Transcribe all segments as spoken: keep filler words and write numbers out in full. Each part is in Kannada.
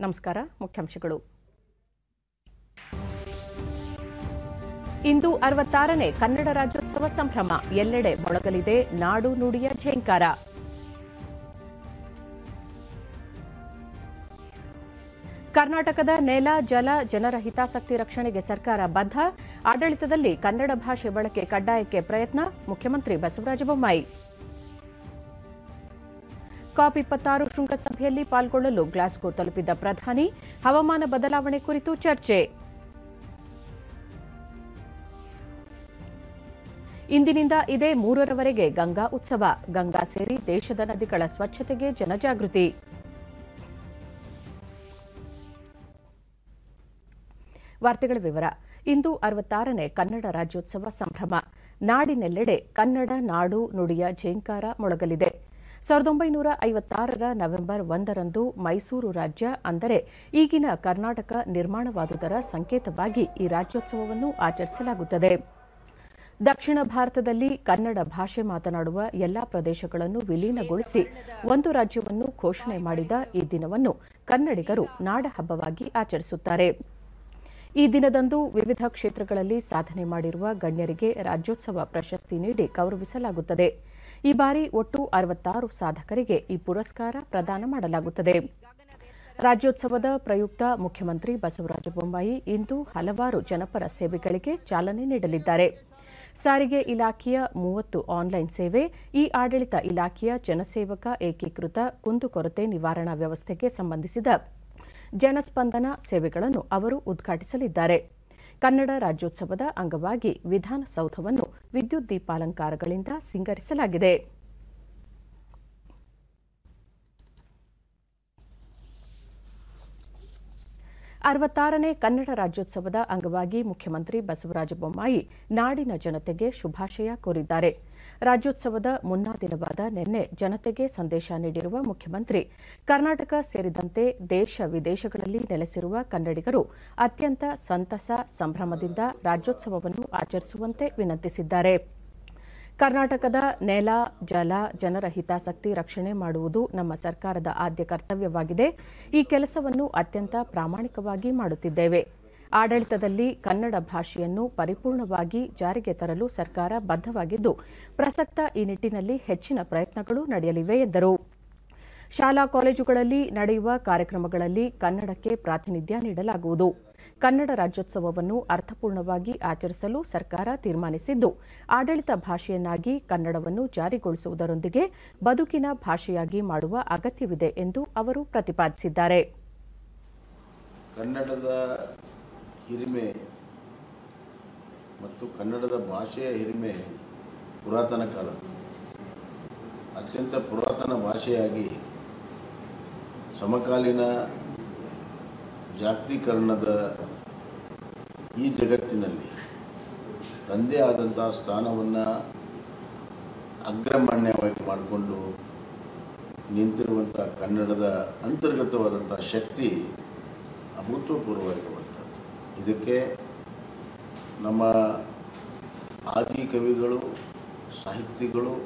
ನಮಸ್ಕಾರ. ಮುಖ್ಯಾಂಶಗಳು. ಇಂದು ಅರವತ್ತಾರನೇ ಕನ್ನಡ ರಾಜ್ಯೋತ್ಸವ ಸಂಭ್ರಮ. ಎಲ್ಲೆಡೆ ಮೊಳಗಲಿದೆ ನಾಡು ನುಡಿಯ ಝೇಂಕಾರ. ಕರ್ನಾಟಕದ ನೆಲ, ಜಲ, ಜನರ ಹಿತಾಸಕ್ತಿ ರಕ್ಷಣೆಗೆ ಸರ್ಕಾರ ಬದ್ಧ. ಆಡಳಿತದಲ್ಲಿ ಕನ್ನಡ ಭಾಷೆ ಬಳಕೆ ಕಡ್ಡಾಯಕ್ಕೆ ಪ್ರಯತ್ನ. ಮುಖ್ಯಮಂತ್ರಿ ಬಸವರಾಜ ಬೊಮ್ಮಾಯಿ. ಕಾಪ್ ಇಪ್ಪತ್ತಾರು ಶೃಂಗಸಭೆಯಲ್ಲಿ ಪಾಲ್ಗೊಳ್ಳಲು ಗ್ಲಾಸ್ಗೋ ತಲುಪಿದ್ದ ಪ್ರಧಾನಿ. ಹವಾಮಾನ ಬದಲಾವಣೆ ಕುರಿತು ಚರ್ಚೆ. ಇಂದಿನಿಂದ ಇದೇ ಮೂರರವರೆಗೆ ಗಂಗಾ ಉತ್ಸವ. ಗಂಗಾ ಸೇರಿ ದೇಶದ ನದಿಗಳ ಸ್ವಚ್ಛತೆಗೆ ಜನಜಾಗೃತಿ. ವಾರ್ತೆಗಳ ವಿವರ. ಇಂದು ಅರವತ್ತಾರನೇ ಕನ್ನಡ ರಾಜ್ಯೋತ್ಸವ ಸಂಭ್ರಮ. ನಾಡಿನೆಲ್ಲೆಡೆ ಕನ್ನಡ ನಾಡು ನುಡಿಯ ಝೇಂಕಾರ ಮೊಳಗಲಿದೆ. ಸಾವಿರದ ಒಂಬೈನೂರ ಐವತ್ತಾರರ ನವೆಂಬರ್ ಒಂದರಂದು ಮೈಸೂರು ರಾಜ್ಯ ಅಂದರೆ ಈಗಿನ ಕರ್ನಾಟಕ ನಿರ್ಮಾಣವಾದುದರ ಸಂಕೇತವಾಗಿ ಈ ರಾಜ್ಯೋತ್ಸವವನ್ನು ಆಚರಿಸಲಾಗುತ್ತದೆ. ದಕ್ಷಿಣ ಭಾರತದಲ್ಲಿ ಕನ್ನಡ ಭಾಷೆ ಮಾತನಾಡುವ ಎಲ್ಲಾ ಪ್ರದೇಶಗಳನ್ನು ವಿಲೀನಗೊಳಿಸಿ ಒಂದು ರಾಜ್ಯವನ್ನು ಘೋಷಣೆ ಮಾಡಿದ ಈ ದಿನವನ್ನು ಕನ್ನಡಿಗರು ನಾಡಹಬ್ಬವಾಗಿ ಆಚರಿಸುತ್ತಾರೆ. ಈ ದಿನದಂದು ವಿವಿಧ ಕ್ಷೇತ್ರಗಳಲ್ಲಿ ಸಾಧನೆ ಮಾಡಿರುವ ಗಣ್ಯರಿಗೆ ರಾಜ್ಯೋತ್ಸವ ಪ್ರಶಸ್ತಿ ನೀಡಿ ಗೌರವಿಸಲಾಗುತ್ತದೆ. ಈ ಬಾರಿ ಒಟ್ಟು ಅರವತ್ತಾರು ಸಾಧಕರಿಗೆ ಈ ಪುರಸ್ಕಾರ ಪ್ರದಾನ ಮಾಡಲಾಗುತ್ತದೆ. ರಾಜ್ಯೋತ್ಸವದ ಪ್ರಯುಕ್ತ ಮುಖ್ಯಮಂತ್ರಿ ಬಸವರಾಜ ಬೊಮ್ಮಾಯಿ ಇಂದು ಹಲವಾರು ಜನಪರ ಸೇವೆಗಳಿಗೆ ಚಾಲನೆ ನೀಡಲಿದ್ದಾರೆ. ಸಾರಿಗೆ ಇಲಾಖೆಯ ಮೂವತ್ತು ಆನ್ಲೈನ್ ಸೇವೆ, ಇ ಆಡಳಿತ ಇಲಾಖೆಯ ಜನಸೇವಕ ಏಕೀಕೃತ ಕುಂದುಕೊರತೆ ನಿವಾರಣಾ ವ್ಯವಸ್ಥೆಗೆ ಸಂಬಂಧಿಸಿದ ಜನಸ್ಪಂದನ ಸೇವೆಗಳನ್ನು ಅವರು ಉದ್ಘಾಟಿಸಲಿದ್ದಾರೆ. ಕನ್ನಡ ರಾಜ್ಯೋತ್ಸವದ ಅಂಗವಾಗಿ ವಿಧಾನಸೌಧವನ್ನು ವಿದ್ಯುತ್ ದೀಪಾಲಂಕಾರಗಳಿಂದ ಸಿಂಗರಿಸಲಾಗಿದೆ. ಅರವತ್ತಾರನೇ ಕನ್ನಡ ರಾಜ್ಯೋತ್ಸವದ ಅಂಗವಾಗಿ ಮುಖ್ಯಮಂತ್ರಿ ಬಸವರಾಜ ಬೊಮ್ಮಾಯಿ ನಾಡಿನ ಜನತೆಗೆ ಶುಭಾಶಯ ಕೋರಿದ್ದಾರೆ. ರಾಜ್ಯೋತ್ಸವದ ಮುನ್ನಾ ದಿನವಾದ ನಿನ್ನೆ ಜನತೆಗೆ ಸಂದೇಶ ನೀಡಿರುವ ಮುಖ್ಯಮಂತ್ರಿ, ಕರ್ನಾಟಕ ಸೇರಿದಂತೆ ದೇಶ ವಿದೇಶಗಳಲ್ಲಿ ನೆಲೆಸಿರುವ ಕನ್ನಡಿಗರು ಅತ್ಯಂತ ಸಂತಸ, ಸಂಭ್ರಮದಿಂದ ರಾಜ್ಯೋತ್ಸವವನ್ನು ಆಚರಿಸುವಂತೆ ವಿನಂತಿಸಿದ್ದಾರೆ. ಕರ್ನಾಟಕದ ನೆಲ, ಜಲ, ಜನರ ಹಿತಾಸಕ್ತಿ ರಕ್ಷಣೆ ಮಾಡುವುದು ನಮ್ಮ ಸರ್ಕಾರದ ಆದ್ಯ ಕರ್ತವ್ಯವಾಗಿದೆ. ಈ ಕೆಲಸವನ್ನು ಅತ್ಯಂತ ಪ್ರಾಮಾಣಿಕವಾಗಿ ಮಾಡುತ್ತಿದ್ದೇವೆ. ಆಡಳಿತದಲ್ಲಿ ಕನ್ನಡ ಭಾಷೆಯನ್ನು ಪರಿಪೂರ್ಣವಾಗಿ ಜಾರಿಗೆ ತರಲು ಸರ್ಕಾರ ಬದ್ಧವಾಗಿದ್ದು, ಪ್ರಸಕ್ತ ಈ ನಿಟ್ಟಿನಲ್ಲಿ ಹೆಚ್ಚಿನ ಪ್ರಯತ್ನಗಳು ನಡೆಯಲಿವೆ ಎಂದರು. ಶಾಲಾ ಕಾಲೇಜುಗಳಲ್ಲಿ ನಡೆಯುವ ಕಾರ್ಯಕ್ರಮಗಳಲ್ಲಿ ಕನ್ನಡಕ್ಕೆ ಪ್ರಾತಿನಿಧ್ಯ ನೀಡಲಾಗುವುದು. ಕನ್ನಡ ರಾಜ್ಯೋತ್ಸವವನ್ನು ಅರ್ಥಪೂರ್ಣವಾಗಿ ಆಚರಿಸಲು ಸರ್ಕಾರ ತೀರ್ಮಾನಿಸಿದ್ದು, ಆಡಳಿತ ಭಾಷೆಯನ್ನಾಗಿ ಕನ್ನಡವನ್ನು ಜಾರಿಗೊಳಿಸುವುದರೊಂದಿಗೆ ಬದುಕಿನ ಭಾಷೆಯಾಗಿ ಮಾಡುವ ಅಗತ್ಯವಿದೆ ಎಂದು ಅವರು ಪ್ರತಿಪಾದಿಸಿದ್ದಾರೆ. ಕನ್ನಡದ ಹಿರಿಮೆ ಮತ್ತು ಕನ್ನಡದ ಭಾಷೆಯ ಹಿರಿಮೆ ಪುರಾತನ ಕಾಲದ್ದು. ಅತ್ಯಂತ ಪುರಾತನ ಭಾಷೆಯಾಗಿ ಸಮಕಾಲೀನ ಜಾಗತೀಕರಣದ ಈ ಜಗತ್ತಿನಲ್ಲಿ ತಂದೆ ಆದಂಥ ಸ್ಥಾನವನ್ನು ಅಗ್ರಮಾನ್ಯವಾಗಿ ಮಾಡಿಕೊಂಡು ನಿಂತಿರುವಂಥ ಕನ್ನಡದ ಅಂತರ್ಗತವಾದಂಥ ಶಕ್ತಿ ಅಭೂತಪೂರ್ವವಾಗಿರುವಂಥದ್ದು. ಇದಕ್ಕೆ ನಮ್ಮ ಆದಿ ಕವಿಗಳು, ಸಾಹಿತಿಗಳು,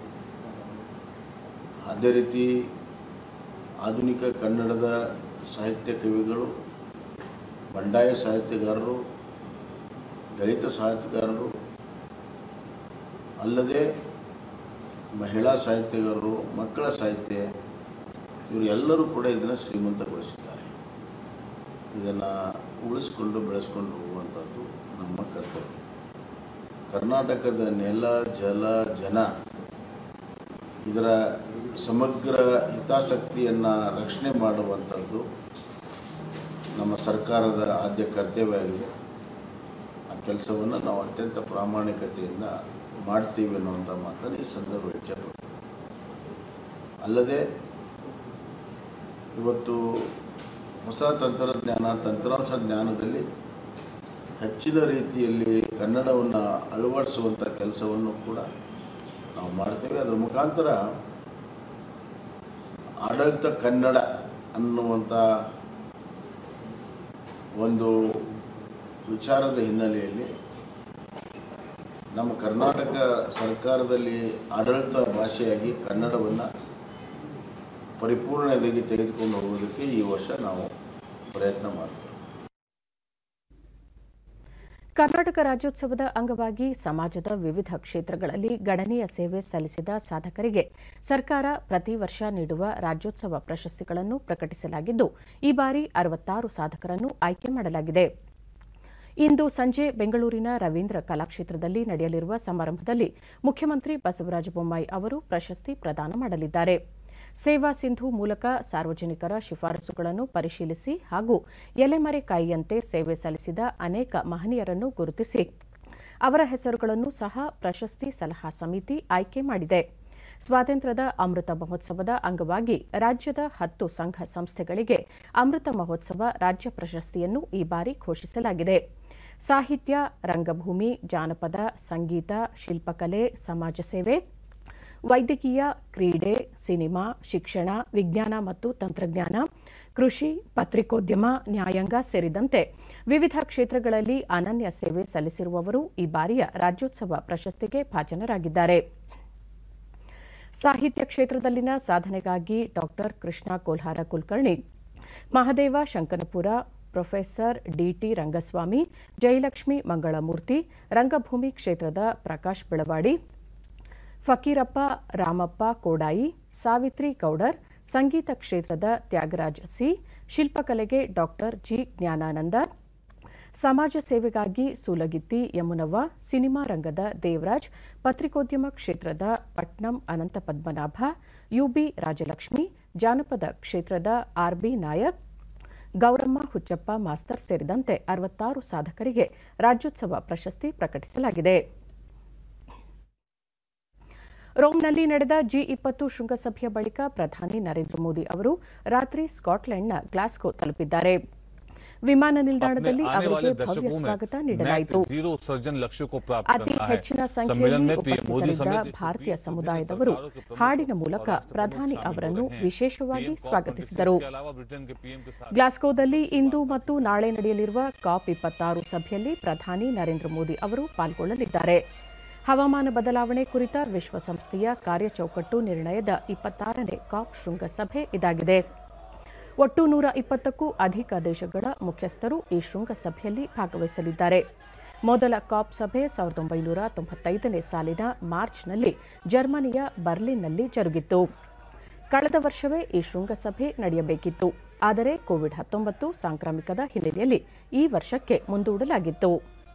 ಅದೇ ರೀತಿ ಆಧುನಿಕ ಕನ್ನಡದ ಸಾಹಿತ್ಯ ಕವಿಗಳು, ಬಂಡಾಯ ಸಾಹಿತ್ಯಗಾರರು, ದಲಿತ ಸಾಹಿತ್ಯಗಾರರು, ಅಲ್ಲದೆ ಮಹಿಳಾ ಸಾಹಿತ್ಯಗಾರರು, ಮಕ್ಕಳ ಸಾಹಿತ್ಯ, ಇವರು ಎಲ್ಲರೂ ಕೂಡ ಇದನ್ನು ಶ್ರೀಮಂತಗೊಳಿಸಿದ್ದಾರೆ. ಇದನ್ನು ಉಳಿಸ್ಕೊಂಡು ಬೆಳೆಸ್ಕೊಂಡು ಹೋಗುವಂಥದ್ದು ನಮ್ಮ ಕರ್ತವ್ಯ. ಕರ್ನಾಟಕದ ನೆಲ, ಜಲ, ಜನ ಇದರ ಸಮಗ್ರ ಹಿತಾಸಕ್ತಿಯನ್ನು ರಕ್ಷಣೆ ಮಾಡುವಂಥದ್ದು ನಮ್ಮ ಸರ್ಕಾರದ ಆದ್ಯ ಕರ್ತವ್ಯವಾಗಿದೆ. ಆ ಕೆಲಸವನ್ನು ನಾವು ಅತ್ಯಂತ ಪ್ರಾಮಾಣಿಕತೆಯಿಂದ ಮಾಡ್ತೀವಿ ಅನ್ನುವಂಥ ಮಾತನ್ನು ಈ ಸಂದರ್ಭ ಇಚ್ಛೆಪಡ್ತೀವಿ. ಅಲ್ಲದೆ ಇವತ್ತು ಹೊಸ ತಂತ್ರಜ್ಞಾನ, ತಂತ್ರಾಂಶ ಜ್ಞಾನದಲ್ಲಿ ಹೆಚ್ಚಿನ ರೀತಿಯಲ್ಲಿ ಕನ್ನಡವನ್ನು ಅಳವಡಿಸುವಂಥ ಕೆಲಸವನ್ನು ಕೂಡ ನಾವು ಮಾಡ್ತೇವೆ. ಅದರ ಮುಖಾಂತರ ಆಡಳಿತ ಕನ್ನಡ ಅನ್ನುವಂಥ ಒಂದು ವಿಚಾರದ ಹಿನ್ನೆಲೆಯಲ್ಲಿ ನಮ್ಮ ಕರ್ನಾಟಕ ಸರ್ಕಾರದಲ್ಲಿ ಆಡಳಿತ ಭಾಷೆಯಾಗಿ ಕನ್ನಡವನ್ನು ಪರಿಪೂರ್ಣತೆಗೆ ತೆಗೆದುಕೊಂಡು ಹೋಗೋದಕ್ಕೆ ಈ ವರ್ಷ ನಾವು ಪ್ರಯತ್ನ ಮಾಡ್ತೇವೆ. ಕರ್ನಾಟಕ ರಾಜ್ಯೋತ್ಸವದ ಅಂಗವಾಗಿ ಸಮಾಜದ ವಿವಿಧ ಕ್ಷೇತ್ರಗಳಲ್ಲಿ ಗಣನೀಯ ಸೇವೆ ಸಲ್ಲಿಸಿದ ಸಾಧಕರಿಗೆ ಸರ್ಕಾರ ಪ್ರತಿ ವರ್ಷ ನೀಡುವ ರಾಜ್ಯೋತ್ಸವ ಪ್ರಶಸ್ತಿಗಳನ್ನು ಪ್ರಕಟಿಸಲಾಗಿದ್ದು, ಈ ಬಾರಿ ಅರವತ್ತಾರು ಸಾಧಕರನ್ನು ಆಯ್ಕೆ ಮಾಡಲಾಗಿದೆ. ಇಂದು ಸಂಜೆ ಬೆಂಗಳೂರಿನ ರವೀಂದ್ರ ಕಲಾಕ್ಷೇತ್ರದಲ್ಲಿ ನಡೆಯಲಿರುವ ಸಮಾರಂಭದಲ್ಲಿ ಮುಖ್ಯಮಂತ್ರಿ ಬಸವರಾಜ ಬೊಮ್ಮಾಯಿ ಅವರು ಪ್ರಶಸ್ತಿ ಪ್ರದಾನ ಮಾಡಲಿದ್ದಾರೆ. ಸೇವಾ ಸಿಂಧು ಮೂಲಕ ಸಾರ್ವಜನಿಕರ ಶಿಫಾರಸುಗಳನ್ನು ಪರಿಶೀಲಿಸಿ ಹಾಗೂ ಎಲೆಮರೆಕಾಯಿಯಂತೆ ಸೇವೆ ಸಲ್ಲಿಸಿದ ಅನೇಕ ಮಹನೀಯರನ್ನು ಗುರುತಿಸಿ ಅವರ ಹೆಸರುಗಳನ್ನು ಸಹ ಪ್ರಶಸ್ತಿ ಸಲಹಾ ಸಮಿತಿ ಆಯ್ಕೆ ಮಾಡಿದೆ. ಸ್ವಾತಂತ್ರ್ಯದ ಅಮೃತ ಮಹೋತ್ಸವದ ಅಂಗವಾಗಿ ರಾಜ್ಯದ ಹತ್ತು ಸಂಘ ಸಂಸ್ಥೆಗಳಿಗೆ ಅಮೃತ ಮಹೋತ್ಸವ ರಾಜ್ಯ ಪ್ರಶಸ್ತಿಯನ್ನು ಈ ಬಾರಿ ಘೋಷಿಸಲಾಗಿದೆ. ಸಾಹಿತ್ಯ, ರಂಗಭೂಮಿ, ಜಾನಪದ, ಸಂಗೀತ, ಶಿಲ್ಪಕಲೆ, ಸಮಾಜ ಸೇವೆ, ವೈದ್ಯಕೀಯ, ಕ್ರೀಡೆ, ಸಿನಿಮಾ, ಶಿಕ್ಷಣ, ವಿಜ್ಞಾನ ಮತ್ತು ತಂತ್ರಜ್ಞಾನ, ಕೃಷಿ, ಪತ್ರಿಕೋದ್ಯಮ, ನ್ಯಾಯಾಂಗ ಸೇರಿದಂತೆ ವಿವಿಧ ಕ್ಷೇತ್ರಗಳಲ್ಲಿ ಅನನ್ಯ ಸೇವೆ ಸಲ್ಲಿಸಿರುವವರು ಈ ಬಾರಿಯ ರಾಜ್ಯೋತ್ಸವ ಪ್ರಶಸ್ತಿಗೆ ಭಾಜನರಾಗಿದ್ದಾರೆ. ಸಾಹಿತ್ಯ ಕ್ಷೇತ್ರದಲ್ಲಿನ ಸಾಧನೆಗಾಗಿ doctor Krishna Kolhara Kulkarni, Mahadeva Shankanapura, professor D T Rangaswamy, Jayalakshmi Mangalamurthy, ರಂಗಭೂಮಿ ಕ್ಷೇತ್ರದ ಪ್ರಕಾಶ್ ಬೆಳವಾಡಿ, ಫಕೀರಪ್ಪ ರಾಮಪ್ಪ ಕೋಡಾಯಿ, ಸಾವಿತ್ರಿ ಗೌಡರ್, ಸಂಗೀತ ಕ್ಷೇತ್ರದ ತ್ಯಾಗರಾಜ್ ಸಿ, ಶಿಲ್ಪಕಲೆಗೆ ಡಾಕ್ಟರ್ ಜಿ ಜ್ಞಾನಾನಂದ, ಸಮಾಜ ಸೇವೆಗಾಗಿ ಸೂಲಗಿತ್ತಿ ಯಮುನವ್ವ, ಸಿನಿಮಾ ರಂಗದ ದೇವರಾಜ್, ಪತ್ರಿಕೋದ್ಯಮ ಕ್ಷೇತ್ರದ ಪಟ್ನಂ ಅನಂತ ಪದ್ಮನಾಭ, ಯುಬಿ ರಾಜಲಕ್ಷ್ಮಿ, ಜಾನಪದ ಕ್ಷೇತ್ರದ ಆರ್ಬಿ ನಾಯಕ್, ಗೌರಮ್ಮ ಹುಚ್ಚಪ್ಪ ಮಾಸ್ತರ್ ಸೇರಿದಂತೆ ಅರವತ್ತಾರು ಸಾಧಕರಿಗೆ ರಾಜ್ಯೋತ್ಸವ ಪ್ರಶಸ್ತಿ ಪ್ರಕಟಿಸಲಾಗಿದೆ. ರೋಮ್ನಲ್ಲಿ ನಡೆದ ಜಿ ಇಪ್ಪತ್ತು ಶೃಂಗಸಭೆಯ ಬಳಿಕ ಪ್ರಧಾನಿ ನರೇಂದ್ರ ಮೋದಿ ಅವರು ರಾತ್ರಿ ಸ್ಕಾಟ್ಲೆಂಡ್ನ ಗ್ಲಾಸ್ಗೋ ತಲುಪಿದ್ದಾರೆ. ವಿಮಾನ ನಿಲ್ದಾಣದಲ್ಲಿ ಅವರಿಗೆ ಭವ್ಯ ಸ್ವಾಗತ ನೀಡಲಾಯಿತು. ಅತಿ ಹೆಚ್ಚಿನ ಸಂಖ್ಯೆಯಲ್ಲಿ ಉಪಸ್ಥಿತರಿದ್ದ ಭಾರತೀಯ ಸಮುದಾಯದವರು ಹಾಡಿನ ಮೂಲಕ ಪ್ರಧಾನಿ ಅವರನ್ನು ವಿಶೇಷವಾಗಿ ಸ್ವಾಗತಿಸಿದರು. ಗ್ಲಾಸ್ಗೋದಲ್ಲಿ ಇಂದು ಮತ್ತು ನಾಳೆ ನಡೆಯಲಿರುವ ಕಾಪ್ ಇಪ್ಪತ್ತಾರು ಸಭೆಯಲ್ಲಿ ಪ್ರಧಾನಿ ನರೇಂದ್ರ ಮೋದಿ ಅವರು ಪಾಲ್ಗೊಳ್ಳಲಿದ್ದಾರೆ. ಹವಾಮಾನ ಬದಲಾವಣೆ ಕುರಿತ ವಿಶ್ವಸಂಸ್ಥೆಯ ಕಾರ್ಯಚೌಕಟ್ಟು ನಿರ್ಣಯದ ಇಪ್ಪತ್ತಾರನೇ ಕಾಪ್ ಶೃಂಗಸಭೆ ಇದಾಗಿದೆ. ಒಟ್ಟು ನೂರ ಇಪ್ಪತ್ತಕ್ಕೂ ಅಧಿಕ ದೇಶಗಳ ಮುಖ್ಯಸ್ಥರು ಈ ಶೃಂಗಸಭೆಯಲ್ಲಿ ಭಾಗವಹಿಸಲಿದ್ದಾರೆ. ಮೊದಲ ಕಾಪ್ ಸಭೆ ಸಾವಿರದ ಒಂಬೈನೂರ ತೊಂಬತ್ತೈದನೇ ಸಾಲಿನ ಮಾರ್ಚ್ನಲ್ಲಿ ಜರ್ಮನಿಯ ಬರ್ಲಿನ್ನಲ್ಲಿ ಜರುಗಿತ್ತು. ಕಳೆದ ವರ್ಷವೇ ಈ ಶೃಂಗಸಭೆ ನಡೆಯಬೇಕಿತ್ತು. ಆದರೆ ಕೋವಿಡ್ ಹತ್ತೊಂಬತ್ತು ಸಾಂಕ್ರಾಮಿಕದ ಹಿನ್ನೆಲೆಯಲ್ಲಿ ಈ ವರ್ಷಕ್ಕೆ ಮುಂದೂಡಲಾಗಿತ್ತು.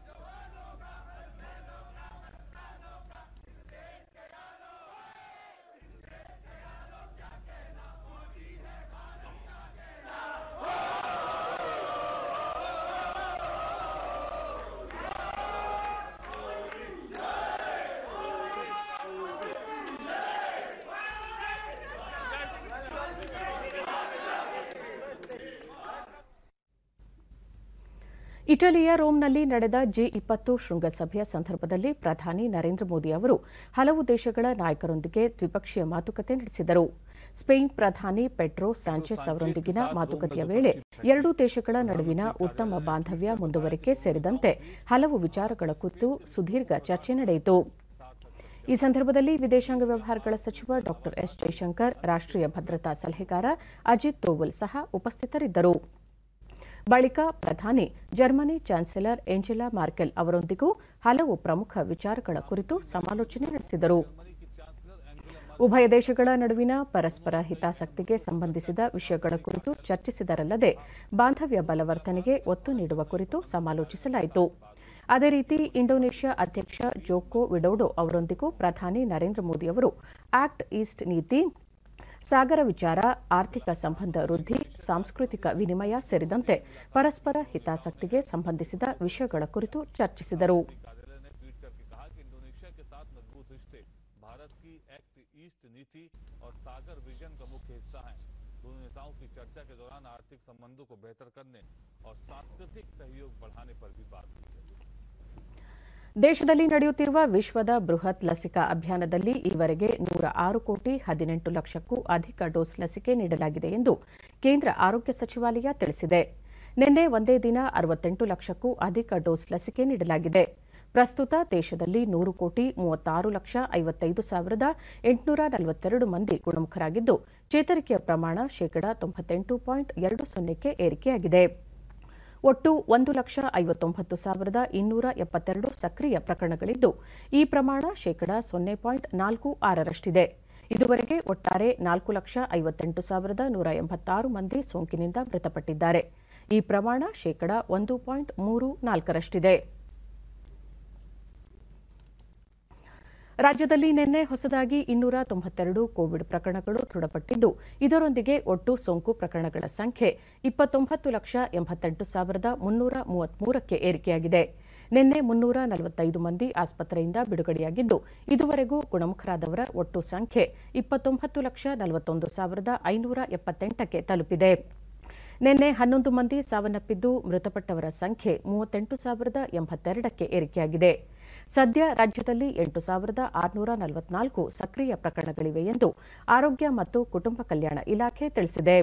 ಇಟಲಿಯ ರೋಮ್ನಲ್ಲಿ ನಡೆದ ಜಿ ಇಪ್ಪತ್ತು ಶೃಂಗಸಭೆಯ ಸಂದರ್ಭದಲ್ಲಿ ಪ್ರಧಾನಿ ನರೇಂದ್ರ ಮೋದಿ ಅವರು ಹಲವು ದೇಶಗಳ ನಾಯಕರೊಂದಿಗೆ ದ್ವಿಪಕ್ಷೀಯ ಮಾತುಕತೆ ನಡೆಸಿದರು. ಸ್ಪೇನ್ ಪ್ರಧಾನಿ ಪೆಡ್ರೋ ಸ್ಯಾಂಚೆಸ್ ಅವರೊಂದಿಗಿನ ಮಾತುಕತೆಯ ವೇಳೆ ಎರಡೂ ದೇಶಗಳ ನಡುವಿನ ಉತ್ತಮ ಬಾಂಧವ್ಯ ಮುಂದುವರಿಕೆ ಸೇರಿದಂತೆ ಹಲವು ವಿಚಾರಗಳ ಕುರಿತು ಸುದೀರ್ಘ ಚರ್ಚೆ ನಡೆಯಿತು. ಈ ಸಂದರ್ಭದಲ್ಲಿ ವಿದೇಶಾಂಗ ವ್ಯವಹಾರಗಳ ಸಚಿವ ಡಾ ಎಸ್ ಜೈಶಂಕರ್, ರಾಷ್ಟ್ರೀಯ ಭದ್ರತಾ ಸಲಹೆಗಾರ ಅಜಿತ್ ದೋವಲ್ ಸಹ ಉಪಸ್ಥಿತರಿದ್ದರು. ಬಳಿಕ ಪ್ರಧಾನಿ ಜರ್ಮನಿ ಚಾನ್ಸಲರ್ ಏಂಜೆಲಾ ಮಾರ್ಕೆಲ್ ಅವರೊಂದಿಗೂ ಹಲವು ಪ್ರಮುಖ ವಿಚಾರಗಳ ಕುರಿತು ಸಮಾಲೋಚನೆ ನಡೆಸಿದರು. ಉಭಯ ದೇಶಗಳ ನಡುವಿನ ಪರಸ್ಪರ ಹಿತಾಸಕ್ತಿಗೆ ಸಂಬಂಧಿಸಿದ ವಿಷಯಗಳ ಕುರಿತು ಚರ್ಚಿಸಿದರಲ್ಲದೆ ಬಾಂಧವ್ಯ ಬಲವರ್ಧನೆಗೆ ಒತ್ತು ನೀಡುವ ಕುರಿತು ಸಮಾಲೋಚಿಸಲಾಯಿತು. ಅದೇ ರೀತಿ ಇಂಡೋನೇಷ್ಯಾ ಅಧ್ಯಕ್ಷ ಜೋಕೋ ವಿಡೋಡೋ ಅವರೊಂದಿಗೂ ಪ್ರಧಾನಿ ನರೇಂದ್ರ ಮೋದಿ ಅವರು ಆಕ್ಟ್ ಈಸ್ಟ್ ನೀತಿ, ಸಾಗರ ವಿಚಾರ, ಆರ್ಥಿಕ ಸಂಬಂಧ ವೃದ್ಧಿ, ಸಾಂಸ್ಕೃತಿಕ ವಿನಿಮಯ ಸೇರಿದಂತೆ ಪರಸ್ಪರ ಹಿತಾಸಕ್ತಿಗೆ ಸಂಬಂಧಿಸಿದ ವಿಷಯಗಳ ಕುರಿತು ಚರ್ಚಿಸಿದರು. ದೇಶದಲ್ಲಿ ನಡೆಯುತ್ತಿರುವ ವಿಶ್ವದ ಬೃಹತ್ ಲಸಿಕಾ ಅಭಿಯಾನದಲ್ಲಿ ಈವರೆಗೆ ನೂರ ಆರು ಕೋಟಿ ಹದಿನೆಂಟು ಲಕ್ಷಕ್ಕೂ ಅಧಿಕ ಡೋಸ್ ಲಸಿಕೆ ನೀಡಲಾಗಿದೆ ಎಂದು ಕೇಂದ್ರ ಆರೋಗ್ಯ ಸಚಿವಾಲಯ ತಿಳಿಸಿದೆ. ನಿನ್ನೆ ಒಂದೇ ದಿನ ಅರವತ್ತೆಂಟು ಲಕ್ಷಕ್ಕೂ ಅಧಿಕ ಡೋಸ್ ಲಸಿಕೆ ನೀಡಲಾಗಿದೆ. ಪ್ರಸ್ತುತ ದೇಶದಲ್ಲಿ ನೂರು ಕೋಟಿ ಮೂವತ್ತಾರು ಲಕ್ಷ ಐವತ್ತೈದು ಸಾವಿರದ ಎಂಟುನೂರ ನಲವತ್ತೆರಡು ಮಂದಿ ಗುಣಮುಖರಾಗಿದ್ದು ಚೇತರಿಕೆಯ ಪ್ರಮಾಣ ಶೇಕಡಾ ತೊಂಬತ್ತೆಂಟು ಪಾಯಿಂಟ್ ಎರಡು ಸೊನ್ನೆಗೆ ಏರಿಕೆಯಾಗಿದೆ. ಒಟ್ಟು ಒಂದು ಲಕ್ಷ ಐವತ್ತೊಂಬತ್ತು ಸಾವಿರದ ಇನ್ನೂರ ಎಪ್ಪತ್ತೆರಡು ಸಕ್ರಿಯ ಪ್ರಕರಣಗಳಿದ್ದು ಈ ಪ್ರಮಾಣ ಶೇಕಡಾ ಸೊನ್ನೆ ಪಾಯಿಂಟ್ ನಾಲ್ಕು ಆರರಷ್ಟಿದೆ. ಇದುವರೆಗೆ ಒಟ್ಟಾರೆ ನಾಲ್ಕು ಲಕ್ಷ ಐವತ್ತೆಂಟು ಸಾವಿರದ ನೂರ ಎಂಬತ್ತಾರು ಮಂದಿ ಸೋಂಕಿನಿಂದ ಮೃತಪಟ್ಟಿದ್ದಾರೆ. ಈ ಪ್ರಮಾಣ ಶೇಕಡಾ ಒಂದು ಪಾಯಿಂಟ್ ಮೂರು ನಾಲ್ಕರಷ್ಟಿದೆ. ರಾಜ್ಯದಲ್ಲಿ ನಿನ್ನೆ ಹೊಸದಾಗಿ ಇನ್ನೂರ ತೊಂಬತ್ತೆರಡು ಕೋವಿಡ್ ಪ್ರಕರಣಗಳು ದೃಢಪಟ್ಟಿದ್ದು ಇದರೊಂದಿಗೆ ಒಟ್ಟು ಸೋಂಕು ಪ್ರಕರಣಗಳ ಸಂಖ್ಯೆ ಇಪ್ಪತ್ತೊಂಬತ್ತು ಲಕ್ಷ ಎಂಬತ್ತೆಂಟು ಸಾವಿರದ ಮುನ್ನೂರ ಮೂವತ್ಮೂರಕ್ಕೆ ಏರಿಕೆಯಾಗಿದೆ. ನಿನ್ನೆ ಮುನ್ನೂರ ನಲವತ್ತೈದು ಮಂದಿ ಆಸ್ಪತ್ರೆಯಿಂದ ಬಿಡುಗಡೆಯಾಗಿದ್ದು ಇದುವರೆಗೂ ಗುಣಮುಖರಾದವರ ಒಟ್ಟು ಸಂಖ್ಯೆ ಇಪ್ಪತ್ತೊಂಬತ್ತು ಲಕ್ಷ ನಲವತ್ತೊಂದು ಸಾವಿರದ ಐನೂರ ಎಪ್ಪತ್ತೆಂಟಕ್ಕೆ ತಲುಪಿದೆ. ನಿನ್ನೆ ಹನ್ನೊಂದು ಮಂದಿ ಸಾವನ್ನಪ್ಪಿದ್ದು ಮೃತಪಟ್ಟವರ ಸಂಖ್ಯೆ ಮೂವತ್ತೆಂಟು ಸಾವಿರದ ಎಂಬತ್ತೆರಡಕ್ಕೆ ಏರಿಕೆಯಾಗಿದೆ. ಸದ್ಯ ರಾಜ್ಯದಲ್ಲಿ ಎಂಟು ಸಾವಿರದ ಆರುನೂರ ನಲವತ್ನಾಲ್ಕು ಸಕ್ರಿಯ ಪ್ರಕರಣಗಳಿವೆ ಎಂದು ಆರೋಗ್ಯ ಮತ್ತು ಕುಟುಂಬ ಕಲ್ಯಾಣ ಇಲಾಖೆ ತಿಳಿಸಿದೆ.